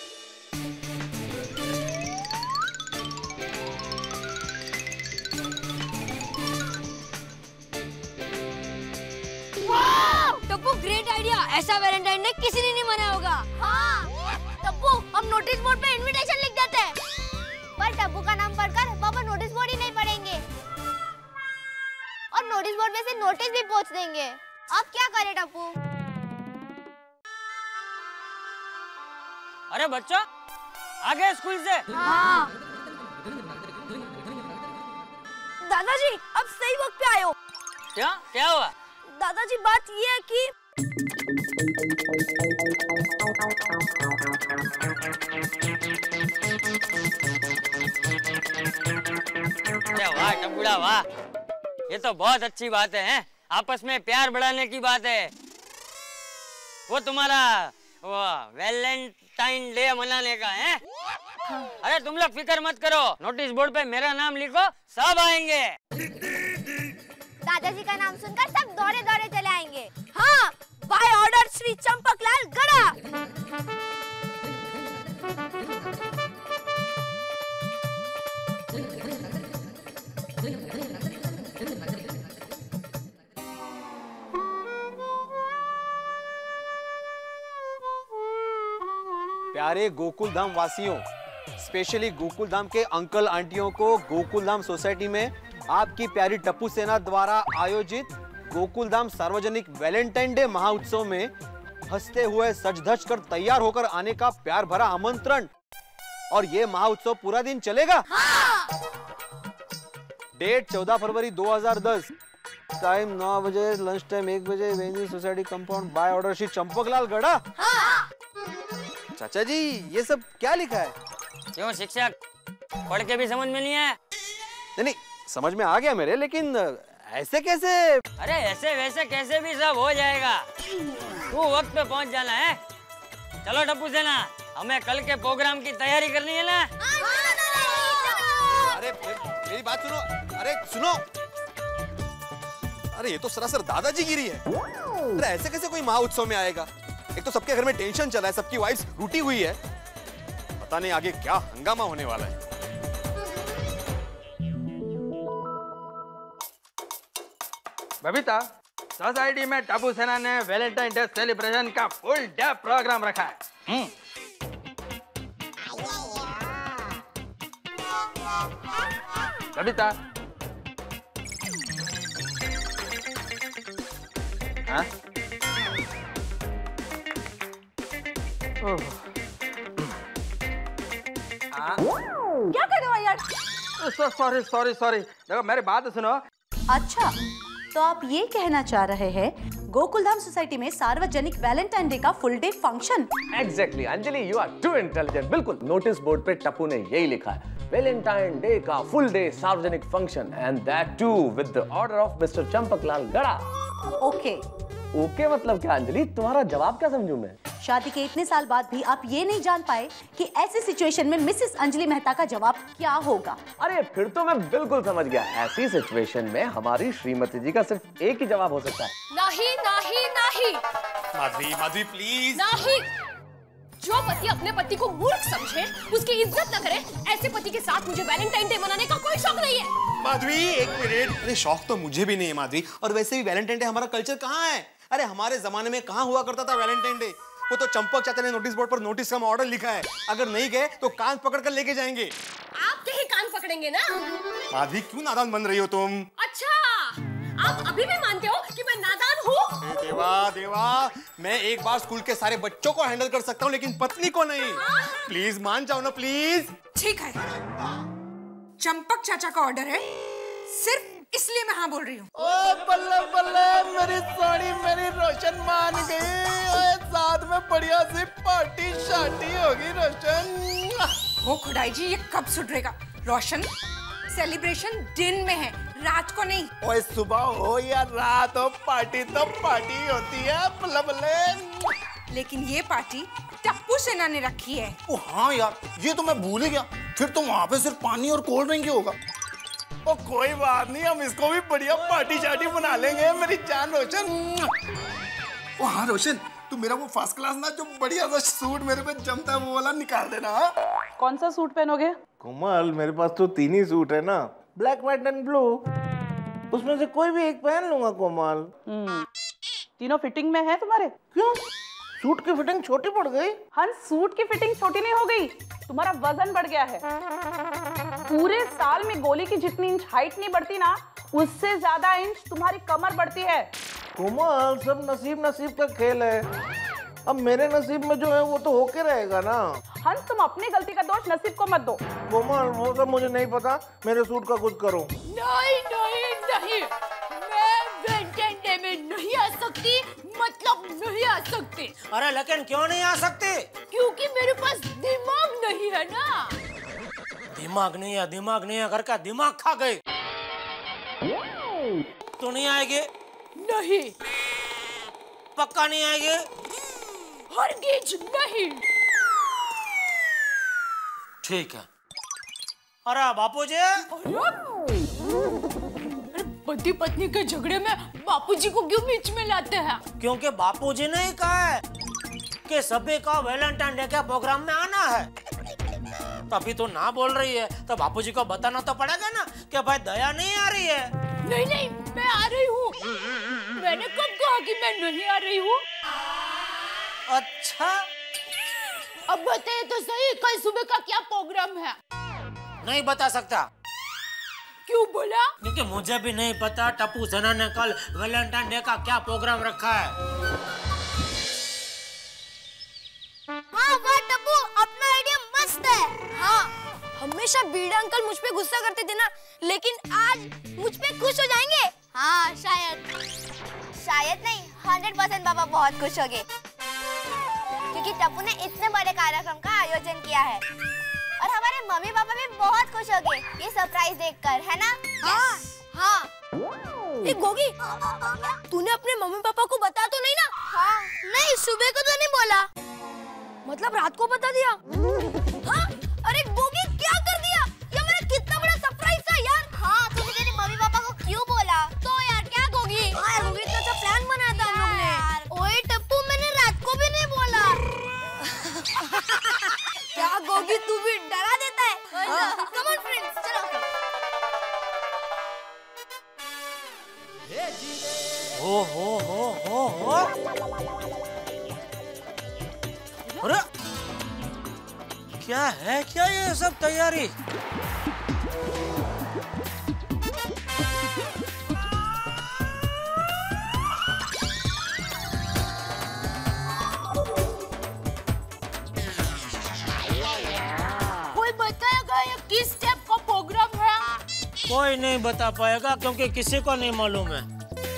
टप्पू ग्रेट आइडिया, ऐसा वैलेंटाइन डे किसी ने नहीं मनाया होगा। हाँ टप्पू, हम नोटिस बोर्ड पे इनविटेशन लिख देते हैं। पर टप्पू का नाम पढ़कर पापा नोटिस बोर्ड ही नहीं पढ़ेंगे और नोटिस बोर्ड में से नोटिस भी पहुंच देंगे। अब क्या करें टप्पू? अरे बच्चा आ गए स्कूल से? हाँ। दादाजी अब सही वक्त पे आए हो। क्या क्या हुआ? दादाजी बात ये है कि अरे वाह टपुड़ा वाह, ये तो बहुत अच्छी बात है, हैं? आपस में प्यार बढ़ाने की बात है। वो तुम्हारा वो वैलेंटाइन डे मनाने का है? अरे तुम लोग फिक्र मत करो, नोटिस बोर्ड पे मेरा नाम लिखो, सब आएंगे। दादाजी का नाम सुनकर सब दौड़े दौड़े चले आएंगे। हाँ, बाय ऑर्डर श्री चंपकलाल गड़ा। प्यारे गोकुल धाम वासियों, स्पेशली गोकुल धाम के अंकल आंटियों को गोकुल धाम सोसाइटी में आपकी प्यारी टप्पू सेना द्वारा आयोजित गोकुल धाम सार्वजनिक वैलेंटाइन डे महाउत्सव में हंसते हुए सज धज कर तैयार होकर आने का प्यार भरा आमंत्रण। और ये महाउत्सव पूरा दिन चलेगा। हाँ। डेट चौदह फरवरी दो हज़ार दस, टाइम नौ बजे, लंच टाइम एक बजे, venue society compound, by order Shri Champaklal Gada. हाँ। चाचा जी ये सब क्या लिखा है? क्यों शिक्षक, पढ़ के भी समझ में नहीं है? नहीं नहीं समझ में आ गया मेरे, लेकिन ऐसे कैसे? अरे ऐसे वैसे कैसे भी सब हो जाएगा, तू वक्त पे पहुंच जाना है। चलो टप्पू सेना, हमें कल के प्रोग्राम की तैयारी करनी है ना। अरे मेरी बात सुनो, अरे सुनो, अरे ये तो सरासर दादाजी गिरी है। अरे ऐसे कैसे कोई महाउत्सव में आएगा? एक तो सबके घर में टेंशन चला है, सबकी वाइफ्स रूठी हुई है, पता नहीं आगे क्या हंगामा होने वाला है। बबीता, सोसाइटी में टप्पू सेना ने वैलेंटाइन डे सेलिब्रेशन का फुल डे प्रोग्राम रखा है। हम्म। बबीता, हाँ? क्या कर रहे हो यार? सॉरी सॉरी सॉरी, देखो मेरी बात सुनो। अच्छा, तो आप ये कहना चाह रहे हैं गोकुलधाम सोसाइटी में सार्वजनिक वैलेंटाइन डे का full day function? Exactly Anjali, you are too intelligent. बिल्कुल, नोटिस बोर्ड पे टप्पू ने यही लिखा है, वैलेंटाइन डे का फुल डे सार्वजनिक function, and that too with the order of mister Champaklal Gada. Okay okay मतलब क्या अंजलि, तुम्हारा जवाब क्या समझूं मैं? शादी के इतने साल बाद भी आप ये नहीं जान पाए कि ऐसी सिचुएशन में मिसेस अंजलि मेहता का जवाब क्या होगा? अरे फिर तो मैं बिल्कुल समझ गया, ऐसी सिचुएशन में हमारी श्रीमती जी का सिर्फ एक ही जवाब हो सकता है। नहीं नहीं नहीं माधवी, माधवी प्लीज नहीं। जो पति अपने पति को मूर्ख समझे, उसकी इज्जत न करे, ऐसे पति के साथ मुझे वैलेंटाइन डे मनाने का कोई शौक नहीं है। माधवी एक मिनट, अरे शौक तो मुझे भी नहीं है माधवी, और वैसे भी वैलेंटाइन डे हमारा कल्चर कहाँ है? अरे हमारे जमाने में कहाँ हुआ करता था वैलेंटाइन डे? वो तो चंपक चाचा ने नोटिस बोर्ड पर नोटिस का ऑर्डर लिखा है, अगर नहीं गए तो कान पकड़ कर लेके जाएंगे। आपके ही कान पकड़ेंगे ना। माधवी क्यों नादान बन रही हो तुम? अच्छा, आप अभी भी मानते हो कि मैं नादान हूँ? देवा देवा, मैं एक बार स्कूल के सारे बच्चों को हैंडल कर सकता हूँ लेकिन पत्नी को नहीं। प्लीज मान जाओ ना प्लीज। ठीक है, चंपक चाचा का ऑर्डर है, सिर्फ इसलिए मैं हाँ बोल रही हूँ। ओ बल्ले बल्ले, मेरी साड़ी मेरी रोशन मान गई। ओए साथ में बढ़िया सी पार्टी शार्टी होगी रोशन। हो खुदाई जी, ये कब सुधरेगा? रोशन, सेलिब्रेशन दिन में है, रात को नहीं। ओए सुबह हो या रात हो, पार्टी तो पार्टी होती है। बल्ले बल्ले। लेकिन ये पार्टी टप्पू सेना ने रखी है। ओ हाँ यार, ये तो मैं भूल ही गया। फिर तो वहाँ पे सिर्फ पानी और कोल्ड ड्रिंक ही होगा। ओ कोई बात नहीं, हम इसको भी बढ़िया पार्टी शार्टी बना लेंगे मेरी जान रोशन। ओ हाँ रोशन, तू मेरा वो फर्स्ट क्लास ना जो बढ़िया सा सूट मेरे पे जमता है वो वाला निकाल देना। हाँ? कौन सा सूट पहनोगे? कोमल, मेरे पास तो तीन ही सूट है ना, ब्लैक व्हाइट एंड ब्लू। उसमें से कोई भी एक पहन लूंगा कोमल। हम्म, तीनों फिटिंग में है तुम्हारे? क्यों? सूट की फिटिंग छोटी पड़ गई? हंस, सूट की फिटिंग छोटी नहीं हो गई, तुम्हारा वजन बढ़ गया है। पूरे साल में गोली की जितनी इंच हाइट नहीं बढ़ती ना, उससे ज्यादा इंच तुम्हारी कमर बढ़ती है। कोमल, सब नसीब नसीब का खेल है। अब मेरे नसीब में जो है वो तो होके रहेगा ना। हंस, तुम अपनी गलती का दोष नसीब को मत दो। कोमल, वो सब मुझे नहीं पता, मेरे सूट का कुछ करो। नहीं नहीं नहीं, मैं वैलेंटाइन डे में नहीं आ सकती, मतलब नहीं आ सकती। अरे लेकिन क्यों नहीं आ सकती? क्योंकि मेरे पास दिमाग नहीं है ना। दिमाग नहीं है, दिमाग नहीं है करके दिमाग खा गई। तू नहीं आएगी? नहीं। पक्का नहीं आएगी? हरगिज नहीं। ठीक है। अरे बापूजी, पति पत्नी के झगड़े में बापूजी को क्यों बीच में लाते हैं? क्योंकि बापूजी ने ही कहा है कि सभी का वैलेंटाइन डे के प्रोग्राम में आना है। तभी तो ना बोल रही है, तो बापूजी को बताना तो पड़ेगा ना कि भाई दया नहीं आ रही है। नहीं नहीं, मैं आ रही हूँ। मैंने कब कहा कि मैं नहीं आ रही हूँ? अच्छा, अब बताइए तो सही, कल सुबह का क्या प्रोग्राम है? नहीं बता सकता। क्यों बोला? क्योंकि मुझे भी नहीं पता टप्पू सेना ने कल वैलेंटाइन डे का क्या प्रोग्राम रखा है। हाँ वाह टप्पू, अपना आइडिया मस्त है। हाँ, हमेशा बीड़ा अंकल मुझ पे गुस्सा करते थे ना, लेकिन आज मुझ पे खुश हो जाएंगे। हाँ शायद, शायद नहीं, हंड्रेड परसेंट बाबा बहुत खुश हो गए, क्योंकि टप्पू ने इतने बड़े कार्यक्रम का आयोजन किया है। और हमारे मम्मी पापा भी बहुत खुश हो गए ये सरप्राइज देखकर, है ना? हाँ हाँ। ए गोगी, तूने अपने मम्मी पापा को बता तो नहीं ना? हाँ नहीं, सुबह को तो नहीं बोला, मतलब रात को बता दिया। हाँ? अरे गोगी, क्या कर दिया? ये मेरा कितना बड़ा सरप्राइज था यार। हाँ, तूने तेरे मम्मी पापा को क्यों बोला? तो यार क्या गोगी? हाँ यार गोगी, इतना अच्छा प्लान बनाया था हम लोग ने। ओए टप्पू, मैंने रात को भी नहीं बोला। क्या गोगी, तू भी डरा देता है। कम ऑन फ्रेंड्स, चलो। हो हो हो हो हो। अरे क्या है क्या ये सब तैयारी? कोई बताएगा ये किस टाइप का प्रोग्राम है? कोई नहीं बता पाएगा क्योंकि किसी को नहीं मालूम है।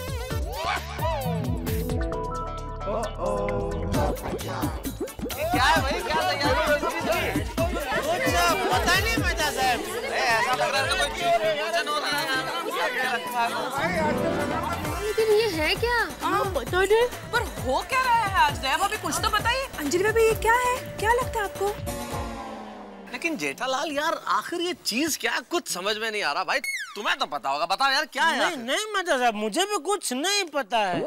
क्या है भाई, क्या तैयारी? कुछ पता नहीं मजा साहब, ऐसा लग रहा है कोई फंक्शन हो रहा है। लेकिन ये है क्या? हाँ पता नहीं, पर हो क्या रहा है आज? दया भाभी कुछ तो बताइए। अंजलि भाभी, ये क्या है? क्या लगता है आपको? लेकिन जेठालाल यार, आखिर ये चीज क्या, कुछ समझ में नहीं आ रहा भाई। तुम्हें तो पता होगा, बताओ यार क्या है? नहीं नहीं मजा साहब, मुझे भी कुछ नहीं पता है।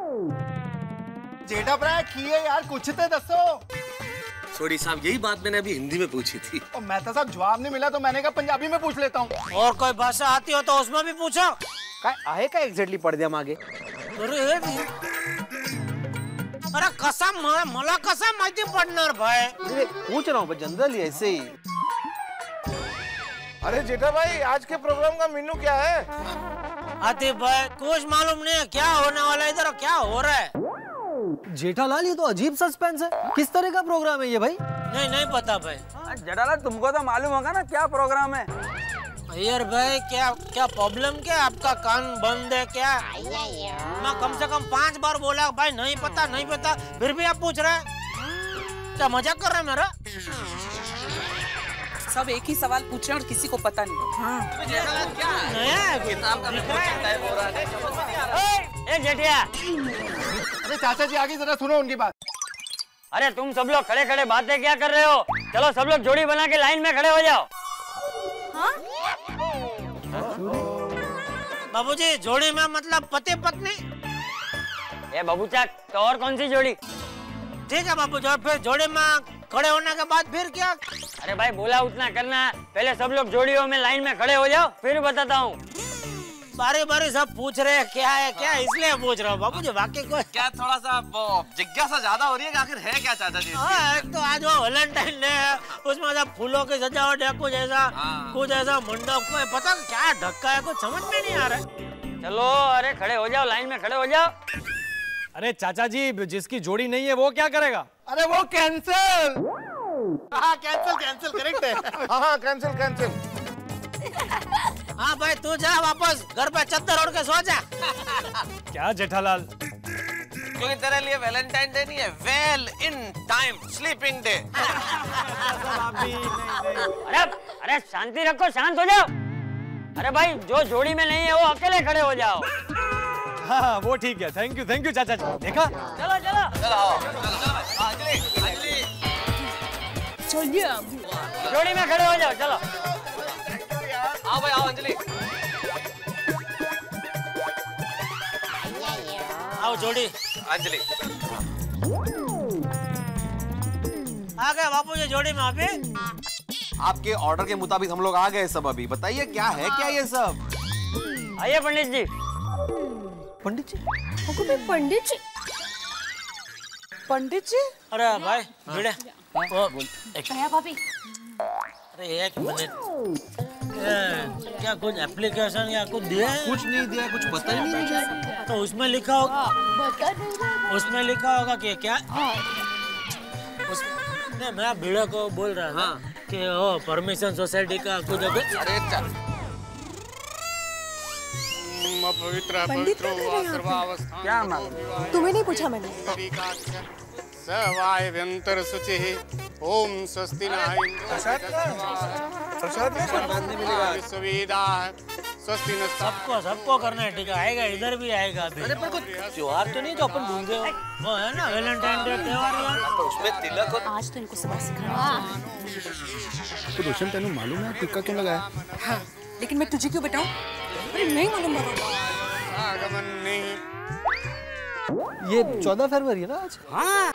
जेठा भरा किए यार, कुछ तो दसो। सोडी साहब, यही बात मैंने अभी हिंदी में पूछी थी। और मैं तो साहब जवाब नहीं मिला तो मैंने कहा पंजाबी में पूछ लेता हूँ। और कोई भाषा आती हो तो उसमें भी पूछो। आहे का एग्जैक्टली पढ़ दिया मागे। अरे अरे कसम, मला कसम माहिती पडणार भाई? पूछ रहा हूँ जनरली ऐसे ही। अरे जेठा भाई, आज के प्रोग्राम का मेनू क्या है? आतिफ भाई कुछ मालूम नहीं है क्या होने वाला है इधर, क्या हो रहा है। जेठालाल, ये तो अजीब सस्पेंस है। किस तरह का प्रोग्राम है ये भाई? नहीं नहीं पता भाई। जेठालाल तुमको तो मालूम होगा ना क्या प्रोग्राम है। अय्यर भाई क्या क्या प्रॉब्लम क्या, आपका कान बंद है क्या? मैं कम से कम पांच बार बोला भाई नहीं पता नहीं पता, फिर भी आप पूछ रहे हैं। क्या मजाक कर रहे हैं मेरा? सब एक ही सवाल पूछ रहे हैं और किसी को पता नहीं। हाँ। ए जेठिया, अरे चाचा जी आगे जरा सुनो उनकी बात। अरे तुम सब लोग खड़े खड़े बातें क्या कर रहे हो? चलो सब लोग जोड़ी बना के लाइन में खड़े हो जाओ। हाँ? बाबूजी जोड़ी में मतलब पति पत्नी? ए बाबूचा, तो और कौन सी जोड़ी? ठीक है बाबू, जो फिर जोड़ी में खड़े होने के बाद फिर क्या? अरे भाई बोला उतना करना, पहले सब लोग जोड़ियों में लाइन में खड़े हो जाओ, फिर बताता हूँ। बारी बारी सब पूछ रहे हैं क्या है क्या, इसलिए पूछ रहा हूँ बाबूजी, बाकी कोई क्या थोड़ा सा जिज्ञासा ज्यादा हो रही है कि आखिर है क्या चाचा जी? हाँ, एक तो आज वो वैलेंटाइन डे है, उसमें सब फूलों की सजावट है, कुछ ऐसा कुछ ऐसा मंडप को पता क्या ढक्का है, कुछ समझ में नहीं आ रहा है। चलो अरे खड़े हो जाओ, लाइन में खड़े हो जाओ। अरे चाचा जी, जिसकी जोड़ी नहीं है वो क्या करेगा? अरे वो कैंसिल। हाँ कैंसिल कैंसिल करेक्ट है। हाँ हाँ कैंसिल कैंसिल। हाँ भाई तू जा वापस घर पे चद्दर ओढ़ के सो जा। क्या जेठालाल? क्योंकि तेरे लिए वैलेंटाइन डे नहीं है, well in time sleeping day. अरे अरे शांति रखो, शांत हो जाओ। अरे भाई जो जोड़ी में नहीं है वो अकेले खड़े हो जाओ। हाँ वो ठीक है, थैंक यू थैंक यू चाचा जी। देखा? चलो चलो चलो चलिए जोड़ी में खड़े हो जाओ, चलो आओ भाई आओ अंजलि। आओ जोड़ी। अंजलि आ गए बापू जी जोड़ी में अभी। आपके ऑर्डर के मुताबिक हम लोग आ गए सब। अभी बताइए क्या है क्या ये सब? आइए पंडित जी। पंडित जी? पंडित जी? पंडित जी? अरे भाई भिड़े वो क्या भाभी? अरे एक मिनट, क्या कुछ एप्लीकेशन या कुछ दिया है? कुछ नहीं दिया, कुछ पता ही नहीं मुझे। तो उसमें लिखा होगा, उसमें लिखा होगा कि क्या उस, नहीं मैं भिड़े को बोल रहा था हाँ। कि ओ परमिशन सोसाइटी का कुछ कुछ। अरे चल पवित्र पवित्र क्या मालूम? तुम्हें नहीं पूछा मैंने। सवायव्यंतर शुचिः ओम स्वस्ति न विश्ववेदाः स्वस्ति न। सबको सबको करना है ठीक है, आएगा इधर भी आएगा अभी। अरे पर कुछ त्योहार तो नहीं जो अपन भूल गए, वो है ना वैलेंटाइन डे त्योहार है, तो उसमें तिलक हो। आज तो इनको सबक सिखाना। तो रोशन तेनू मालूम है टिक्का क्यों लगाया? हाँ, लेकिन मैं तुझे क्यों बताऊं? अरे नहीं मालूम बाबा। आगमन नहीं। ये चौदह फरवरी है ना आज? हाँ।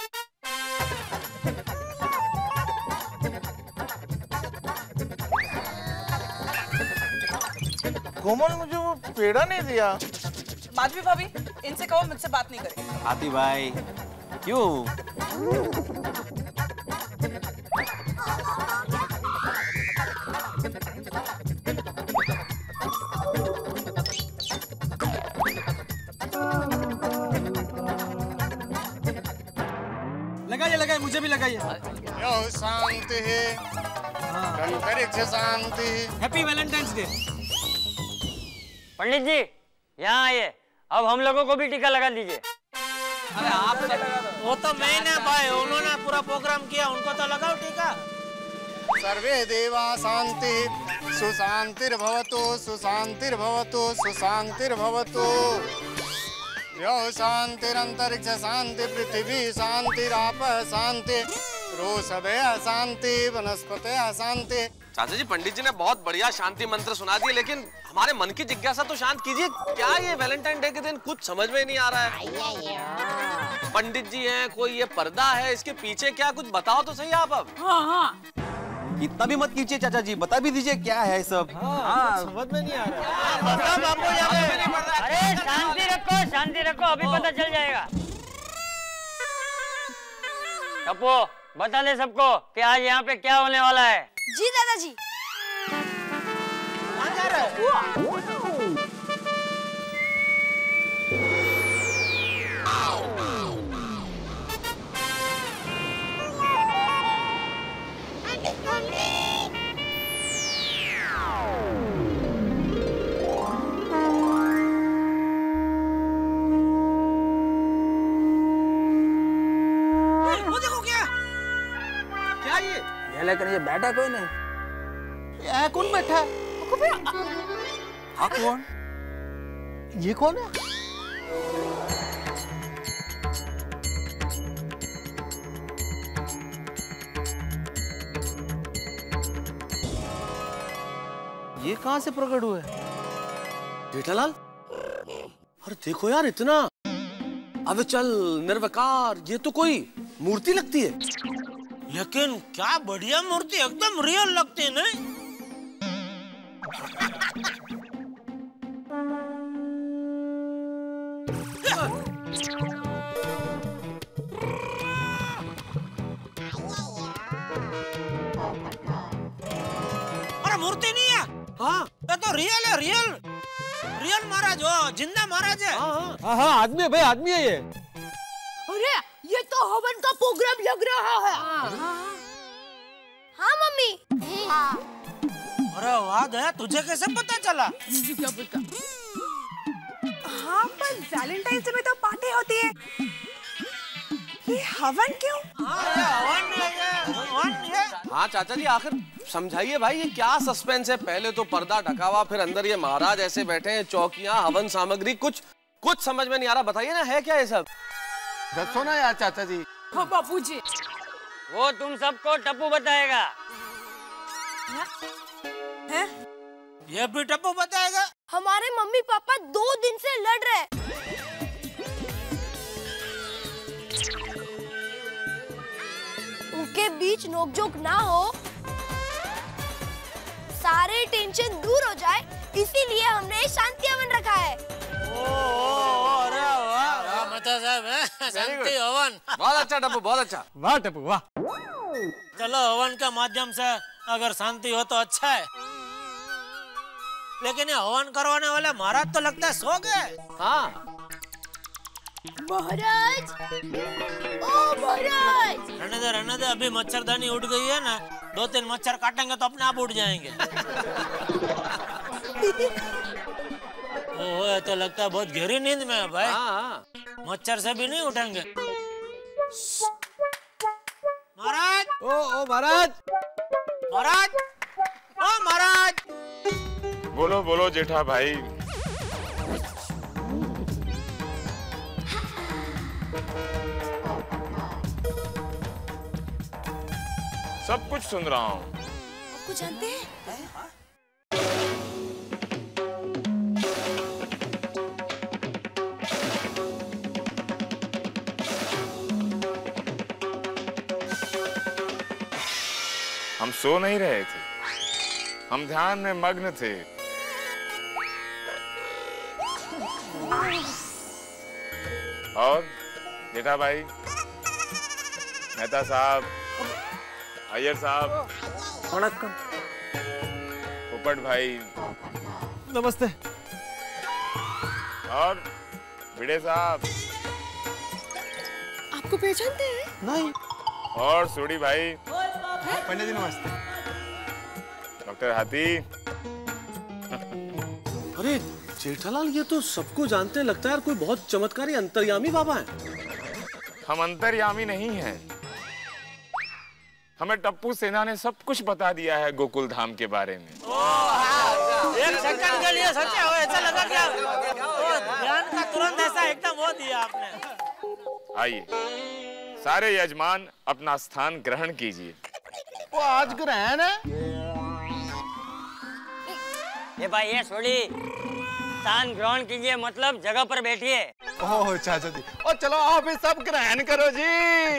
कोमल मुझे वो पेड़ा नहीं दिया। माधवी भाभी इनसे कहो मुझसे बात नहीं करे। हाथी भाई क्यों? लगाइए लगाइए, मुझे भी लगाइए। यो शांति है, अंतरिक्ष शांति। Happy valentine's day. पंडित जी यहाँ आइए, अब हम लोगों को भी टीका लगा दीजिए। अरे आप वो तो मैंने भाई, उन्होंने पूरा प्रोग्राम किया, उनको तो लगाओ टीका। सर्वे देवा शांति सुशांतिर्भवतु सुशांतिर्भवतु सुशांतिर्भवतु। यो शांतिरंतरिक्ष शांति पृथ्वी शांतिराप शांति रोषभय शांति वनस्पति शांति। चाचा जी पंडित जी ने बहुत बढ़िया शांति मंत्र सुना दिए, लेकिन हमारे मन की जिज्ञासा तो शांत कीजिए। क्या ये वैलेंटाइन डे के दिन कुछ समझ में नहीं आ रहा है? पंडित जी हैं, कोई ये पर्दा है, इसके पीछे क्या कुछ बताओ तो सही आप। अब हाँ हाँ इतना भी मत कीजिए चाचा जी, बता भी दीजिए क्या है सब। हाँ, समझ में नहीं आ रहा। अरे शांति रखो शांति रखो, अभी पता चल जाएगा। टप्पू बता दे सबको कि आज यहाँ पे क्या होने वाला है। जी दादाजी। लेकिन ये बैठा कोई नहीं। ये कौन बैठा है? हाँ कौन? ये कौन है? ये कहाँ से प्रकट हुए? जेठालाल, अरे देखो यार इतना। अबे चल निर्विकार, ये तो कोई मूर्ति लगती है। लेकिन क्या बढ़िया मूर्ति, एकदम रियल लगती है नहीं? अरे मूर्ति नहीं है, हाँ ये तो रियल है, रियल रियल महाराज हो, जिंदा महाराज है। हाँ हाँ आदमी है भाई, आदमी है ये। अरे ये तो हवन का प्रोग्राम लग रहा है। हाँ मम्मी। हाँ। अरे वाह दया, तुझे कैसे पता चला? मुझे क्या पता। हाँ पर वैलेंटाइन डे में तो पार्टी होती है, ये हवन क्यों? हाँ चाचा जी, आखिर समझाइए भाई, ये क्या सस्पेंस है? पहले तो पर्दा ढका हुआ, फिर अंदर ये महाराज ऐसे बैठे हैं, चौकियां, हवन सामग्री, कुछ कुछ समझ में नहीं आ रहा। बताइए ना, है क्या ये सब? दसो ना यार चाचा जी। हाँ बापूजी। वो तुम सबको टप्पू बताएगा। है? ये भी टप्पू बताएगा? हमारे मम्मी पापा दो दिन से लड़ रहे। उनके बीच नोकझोंक ना हो, सारे टेंशन दूर हो जाए, इसीलिए हमने शांति हवन रखा है। ओ, ओ, अरे वाह मता साहब, शांति हवन। बहुत अच्छा टप्पू, बहुत अच्छा। वाह टप्पू वाह। चलो हवन के माध्यम से अगर शांति हो तो अच्छा है, लेकिन ये हवन करवाने वाले महाराज तो लगता है सो गए। हाँ महाराज, ओ महाराज। रहने दे रहने दे, अभी मच्छरदानी उड़ गई है ना, दो तीन मच्छर काटेंगे तो अपने आप उड़ जाएंगे। ओह तो लगता है बहुत गहरी नींद में है भाई। हाँ। मच्छर से भी नहीं उठेंगे। महाराज, ओ ओ महाराज, महाराज, ओ महाराज। बोलो बोलो जेठा भाई। सब कुछ सुन रहा हूँ। आपको जानते हैं? हम सो नहीं रहे थे, हम ध्यान में मग्न थे। और जेठा भाई, मेहता साहब, अय्यर साहब, वणक्कम, पोपट भाई, नमस्ते। और भिड़े साहब, आपको पहचानते हैं? नहीं। और सूड़ी भाई, पंडित जी नमस्ते। डॉक्टर हाथी। अरे जेठालाल, ये तो सबको जानते हैं, लगता है यार कोई बहुत चमत्कारी अंतर्यामी बाबा है। हम अंतर्यामी नहीं हैं, हमें टप्पू सेना ने सब कुछ बता दिया है गोकुल धाम के बारे में। एक सेकंड के लिए सोचा हो, ऐसा लगा क्या ध्यान का तुरंत ऐसा एकदम वो दिया आपने। आइए सारे यजमान अपना स्थान ग्रहण कीजिए। वो आज ग्रहण है। ये भाई ये छोड़ी, स्थान ग्रहण कीजिए मतलब जगह पर बैठिए। ओह चाचा जी, और चलो आप भी सब ग्रहण करो जी।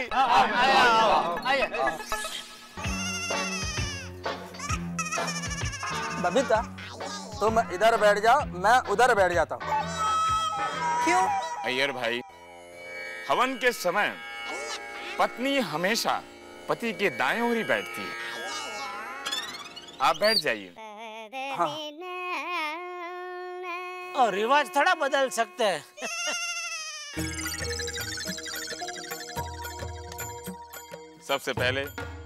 आइए। बबीता, तुम इधर बैठ जाओ, मैं उधर बैठ जाता हूँ। क्यों? अय्यर भाई, हवन के समय पत्नी हमेशा पति के दाएं ओर ही बैठती है। आप बैठ जाइए। हाँ। और रिवाज थोड़ा बदल सकते हैं। सबसे पहले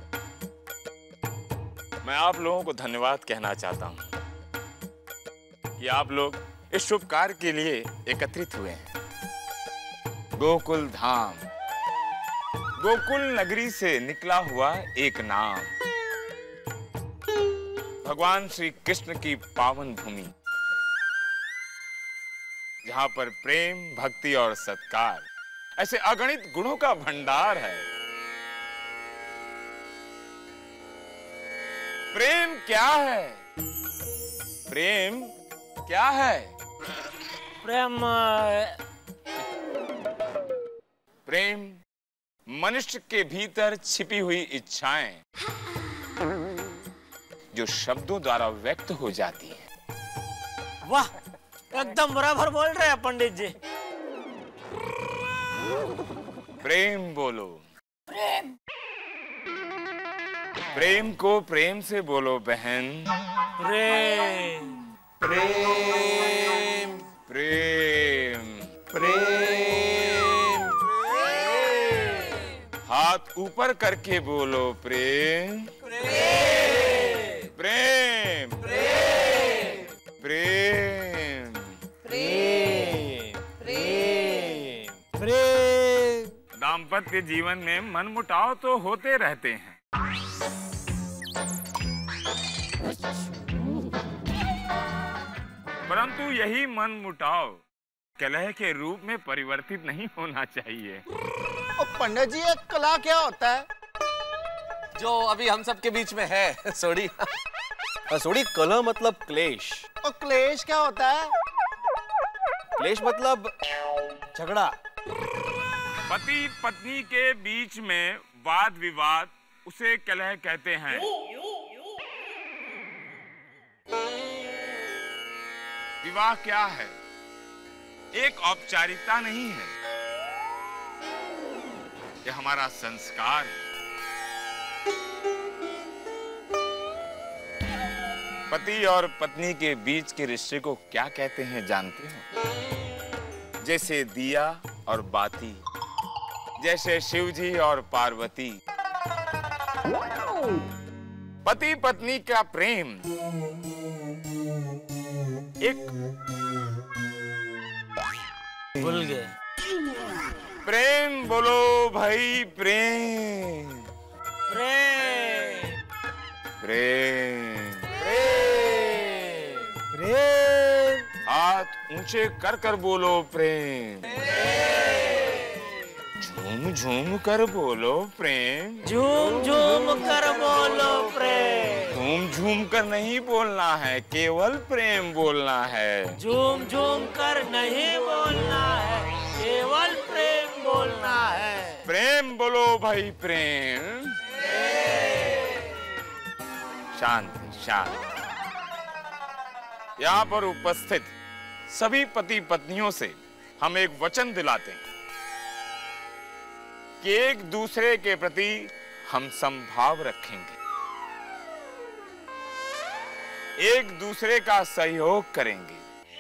मैं आप लोगों को धन्यवाद कहना चाहता हूं कि आप लोग इस शुभ कार्य के लिए एकत्रित हुए हैं। गोकुल धाम, गोकुल नगरी से निकला हुआ एक नाम, भगवान श्री कृष्ण की पावन भूमि, जहां पर प्रेम, भक्ति और सत्कार ऐसे अगणित गुणों का भंडार है। प्रेम क्या है? प्रेम क्या है? प्रेम प्रेम मनुष्य के भीतर छिपी हुई इच्छाएं जो शब्दों द्वारा व्यक्त हो जाती हैं। वाह, एकदम बराबर बोल रहे हैं पंडित जी। प्रेम बोलो। प्रेम प्रेम को प्रेम से बोलो बहन। प्रेम प्रेम प्रेम प्रेम हाथ ऊपर करके बोलो प्रेम प्रेम प्रेम प्रेम प्रेम प्रेम प्रेम। दाम्पत्य जीवन में मनमुटाव तो होते रहते हैं, परंतु यही मनमुटाव कलह के रूप में परिवर्तित नहीं होना चाहिए। और पंडित जी, एक कला क्या होता है? जो अभी हम सबके बीच में है सोडी। सोडी, कलह मतलब क्लेश। और क्लेश क्या होता है? क्लेश मतलब झगड़ा। पति पत्नी के बीच में वाद विवाद उसे कलह कहते हैं। विवाह क्या है? एक औपचारिकता नहीं है, यह हमारा संस्कार है। पति और पत्नी के बीच के रिश्ते को क्या कहते हैं जानते हो? जैसे दिया और बाती, जैसे शिवजी और पार्वती। पति पत्नी का प्रेम एक भूल गए। प्रेम बोलो भाई, प्रेम प्रेम प्रेम प्रेम प्रेम। हाथ ऊंचे कर कर बोलो प्रेम। झूम झूम कर बोलो प्रेम। झूम झूम कर बोलो प्रेम। झूम झूम कर नहीं बोलना है, केवल प्रेम बोलना है। झूम झूम कर नहीं बोलना है, केवल प्रेम बोलना है। प्रेम बोलो भाई, प्रेम। शांति शांति। यहाँ पर उपस्थित सभी पति पत्नियों से हम एक वचन दिलाते हैं कि एक दूसरे के प्रति हम समभाव रखेंगे, एक दूसरे का सहयोग करेंगे।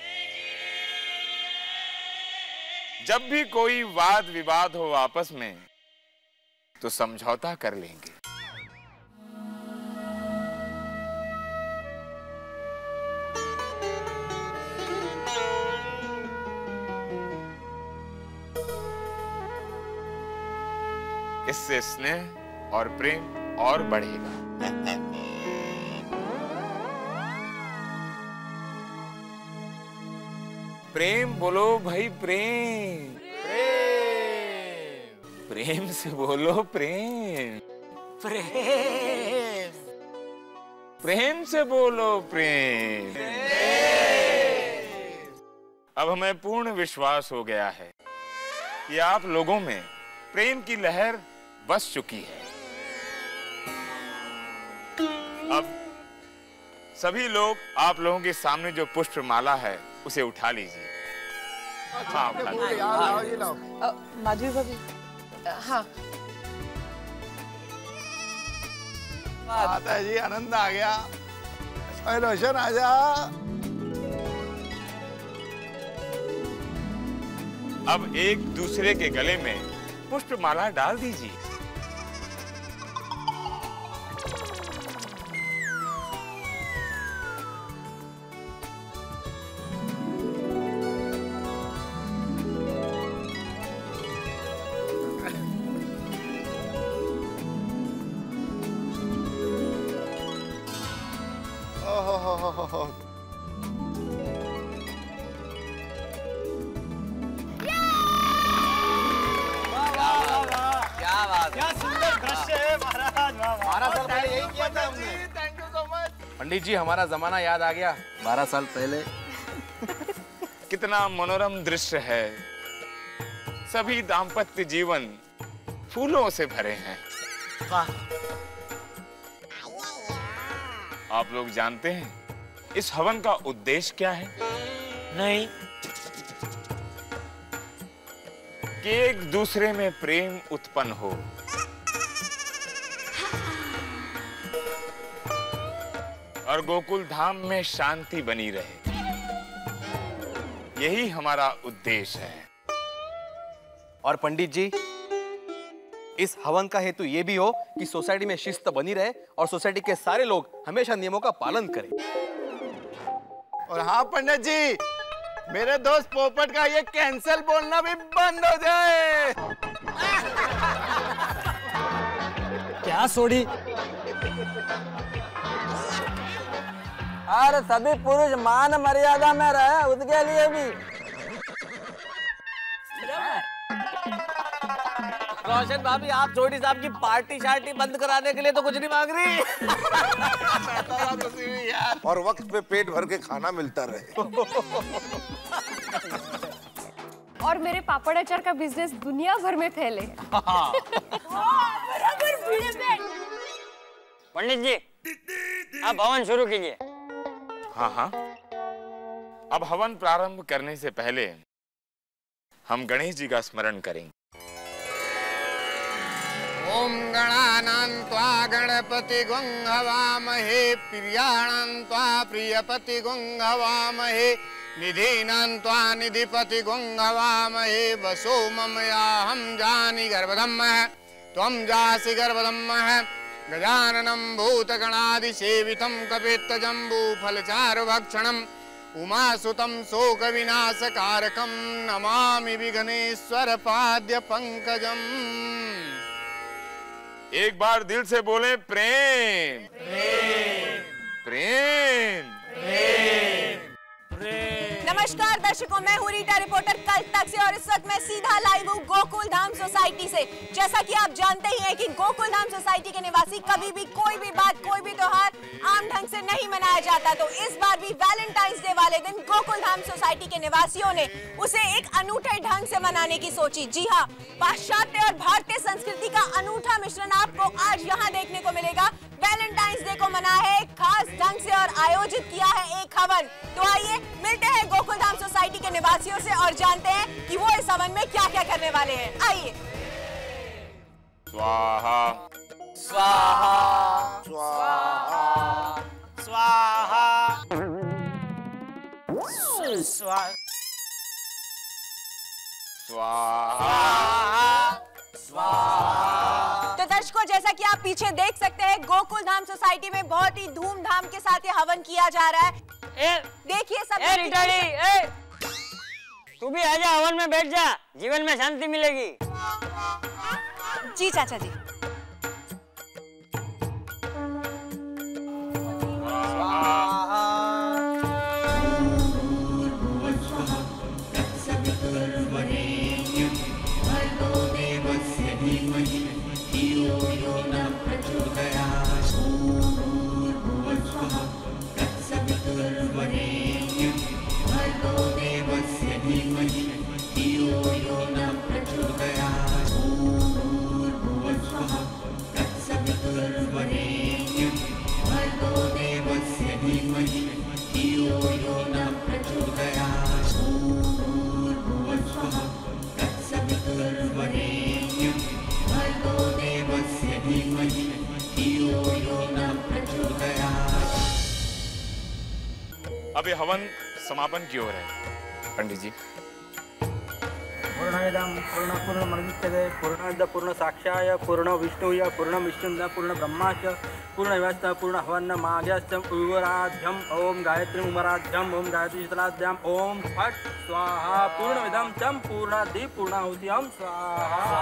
जब भी कोई वाद विवाद हो आपस में तो समझौता कर लेंगे। इससे स्नेह और प्रेम और बढ़ेगा। प्रेम बोलो भाई, प्रेम प्रेम प्रेम से बोलो प्रेम। प्रेम प्रेम से बोलो प्रेम। अब हमें पूर्ण विश्वास हो गया है कि आप लोगों में प्रेम की लहर बस चुकी है। अब सभी लोग आप लोगों के सामने जो पुष्प माला है उसे उठा लीजिए। हाँ, उठा लीजिए। लाओ, ये लाओ। माधवी भाभी, हाँ। माता जी, आनंद आ गया। अरे रोशन आजा। अब एक दूसरे के गले में पुष्प माला डाल दीजिए। क्या बात, क्या सुंदर दृश्य है महाराज। बारह साल पहले यही किया था हमने। Thank you so much. पंडित जी हमारा जमाना याद आ गया, बारह साल पहले। कितना मनोरम दृश्य है। सभी दाम्पत्य जीवन फूलों से भरे हैं। वाह। आप लोग जानते हैं इस हवन का उद्देश्य क्या है? नहीं। कि एक दूसरे में प्रेम उत्पन्न हो, और गोकुल धाम में शांति बनी रहे। यही हमारा उद्देश्य है। और पंडित जी, इस हवन का हेतु ये भी हो कि सोसाइटी में शिस्त बनी रहे और सोसाइटी के सारे लोग हमेशा नियमों का पालन करें। और हाँ पंडित जी, मेरे दोस्त पोपट का ये कैंसल बोलना भी बंद हो जाए। क्या सोडी? और सभी पुरुष मान मर्यादा में रहे, उसके लिए भी। रोशन भाभी, आप छोटी साहब की पार्टी शार्टी बंद कराने के लिए तो कुछ नहीं मांग रही। और वक्त पे पेट भर के खाना मिलता रहे। और मेरे पापड़ अचार का बिजनेस दुनिया भर में फैले। बराबर भिड़े में। पंडित जी, आप हवन शुरू कीजिए। हाँ हाँ। अब हवन प्रारंभ करने से पहले हम गणेश जी का स्मरण करेंगे। ओम गणानां त्वा गणपति गुं हवामहे, प्रियाणां त्वा प्रियपति गुं हवामहे, निधीनां त्वा निधिपति गुं हवामहे। वसो ममयाहं जानि गर्भधम्मः, त्वं जासि गर्भधम्मः। गजाननं भूतगणादिसेवितं कपित्तजम्बूफलचारुभक्षणम्, उमासुतं शोकविनाशकारकं नमामि विघ्नेश्वर पाद्य पंकजम्। एक बार दिल से बोले प्रेम प्रेम प्रेम प्रेम। नमस्कार दर्शकों, मैं हूँ रीटा, रिपोर्टर कलकत्ता से, और इस वक्त मैं सीधा लाइव हूँ गोकुल धाम सोसाइटी से। जैसा कि आप जानते ही हैं कि गोकुल धाम सोसाइटी के निवासी कभी भी कोई भी बात, कोई भी त्योहार आम ढंग से नहीं मनाया जाता। तो इस बार भी वैलेंटाइंस डे वाले दिन गोकुल धाम सोसाइटी के निवासियों ने उसे एक अनूठे ढंग से मनाने की सोची। जी हाँ, पाश्चात्य और भारतीय संस्कृति का अनूठा मिश्रण आपको आज यहाँ देखने को मिलेगा। वैलेंटाइंस डे को मना है खास ढंग से और आयोजित किया है एक हवन। तो आइए मिलते हैं गोकुल धाम सोसाइटी के निवासियों से और जानते हैं कि वो इस हवन में क्या क्या करने वाले हैं। आइए। स्वाहा स्वाहा स्वाहा स्वाहा स्वाहा स्वाहा स्वाहा। तो दर्शकों, जैसा कि आप पीछे देख सकते हैं, गोकुल धाम सोसाइटी में बहुत ही धूमधाम के साथ ये हवन किया जा रहा है। देखिए सब। ए रिटाड़ी, ए तू भी आजा, हवन में बैठ जा, जीवन में शांति मिलेगी। जी चाचा जी। अब ये हवन समापन की ओर है। पंडित जी। पूर्णमिदं पूर्णपूर्णमुदच्यते पूर्णाद् पूर्णसाक्षाय पूर्णविष्णुय पूर्णविष्णुः पूर्णब्रह्माच पूर्णव्यवस्था पूर्णहवनमाघ्यश्च उवराध्यम् ओम गायत्रीम् उमराध्यम् ओम गायत्री शीतलाद्याम् ओम फट् स्वाहा। पूर्णमिदं चं पूर्णाद्धि पूर्णाहुतिं स्वाहा।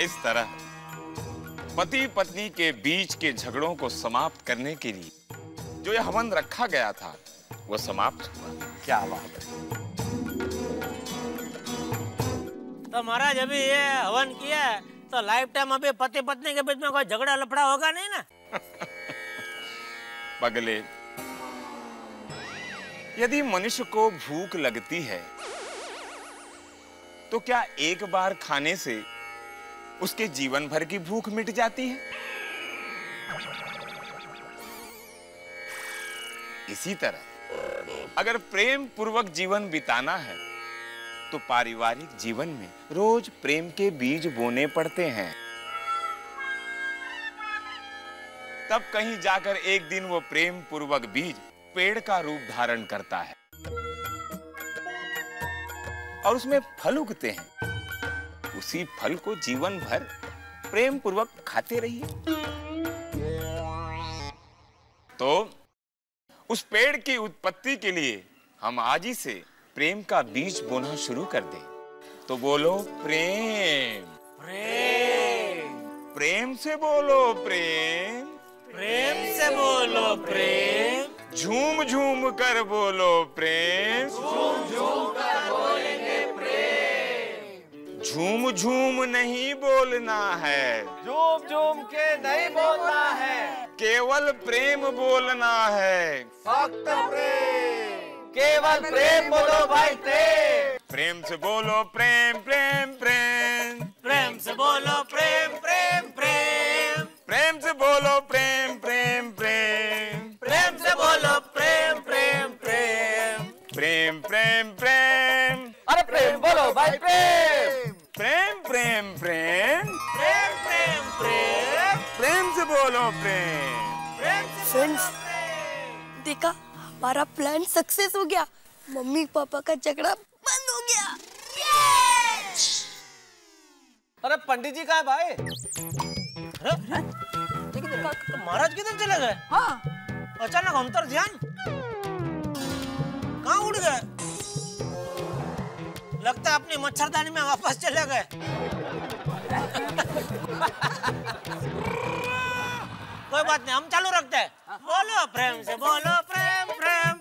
इस तरह पति पत्नी के बीच के झगड़ों को समाप्त करने के लिए जो यह हवन रखा गया था वो समाप्त हुआ। क्या बात है। तो महाराज अभी ये हवन किया है तो लाइफ टाइम अभी पति पत्नी के बीच में कोई झगड़ा लफड़ा होगा नहीं ना? पगले, यदि मनुष्य को भूख लगती है तो क्या एक बार खाने से उसके जीवन भर की भूख मिट जाती है? इसी तरह अगर प्रेम पूर्वक जीवन बिताना है तो पारिवारिक जीवन में रोज प्रेम के बीज बोने पड़ते हैं। तब कहीं जाकर एक दिन वो प्रेम पूर्वक बीज पेड़ का रूप धारण करता है और उसमें फल उगते हैं। उसी फल को जीवन भर प्रेम पूर्वक खाते रहिए। तो उस पेड़ की उत्पत्ति के लिए हम आज ही से प्रेम का बीज बोना शुरू कर दें। तो बोलो प्रेम। प्रेम। प्रेम से बोलो प्रेम। प्रेम से बोलो प्रेम। झूम झूम कर बोलो प्रेम। झूम झूम कर बोलेंगे प्रेम। झूम झूम नहीं बोलना है, झूम झूम के नहीं बोलना है, केवल प्रेम बोलना है। फक्त प्रेम, केवल प्रेम बोलो भाई प्रेम। प्रेम से बोलो प्रेम प्रेम प्रेम। प्रेम से बोलो प्रेम प्रेम प्रेम। प्रेम से बोलो प्रेम प्रेम प्रेम। प्रेम से बोलो प्रेम प्रेम प्रेम। प्रेम प्रेम प्रेम। अरे प्रेम बोलो भाई प्रेम। प्रेम प्रेम प्रेम। प्रेम प्रेम प्रेम। प्रेम से बोलो प्रेम। फ्रेंड्स, देखा हमारा प्लान सक्सेस हो गया। मम्मी पापा का झगड़ा बंद हो गया। अरे पंडित जी कहाँ है भाई? महाराज किधर चले गए? हाँ। अचानक अंतर ध्यान कहाँ उड़ गए? लगता है अपनी मच्छरदानी में वापस चले गए। कोई बात नहीं, हम चालू रखते हैं। बोलो प्रेम से बोलो प्रेम प्रेम।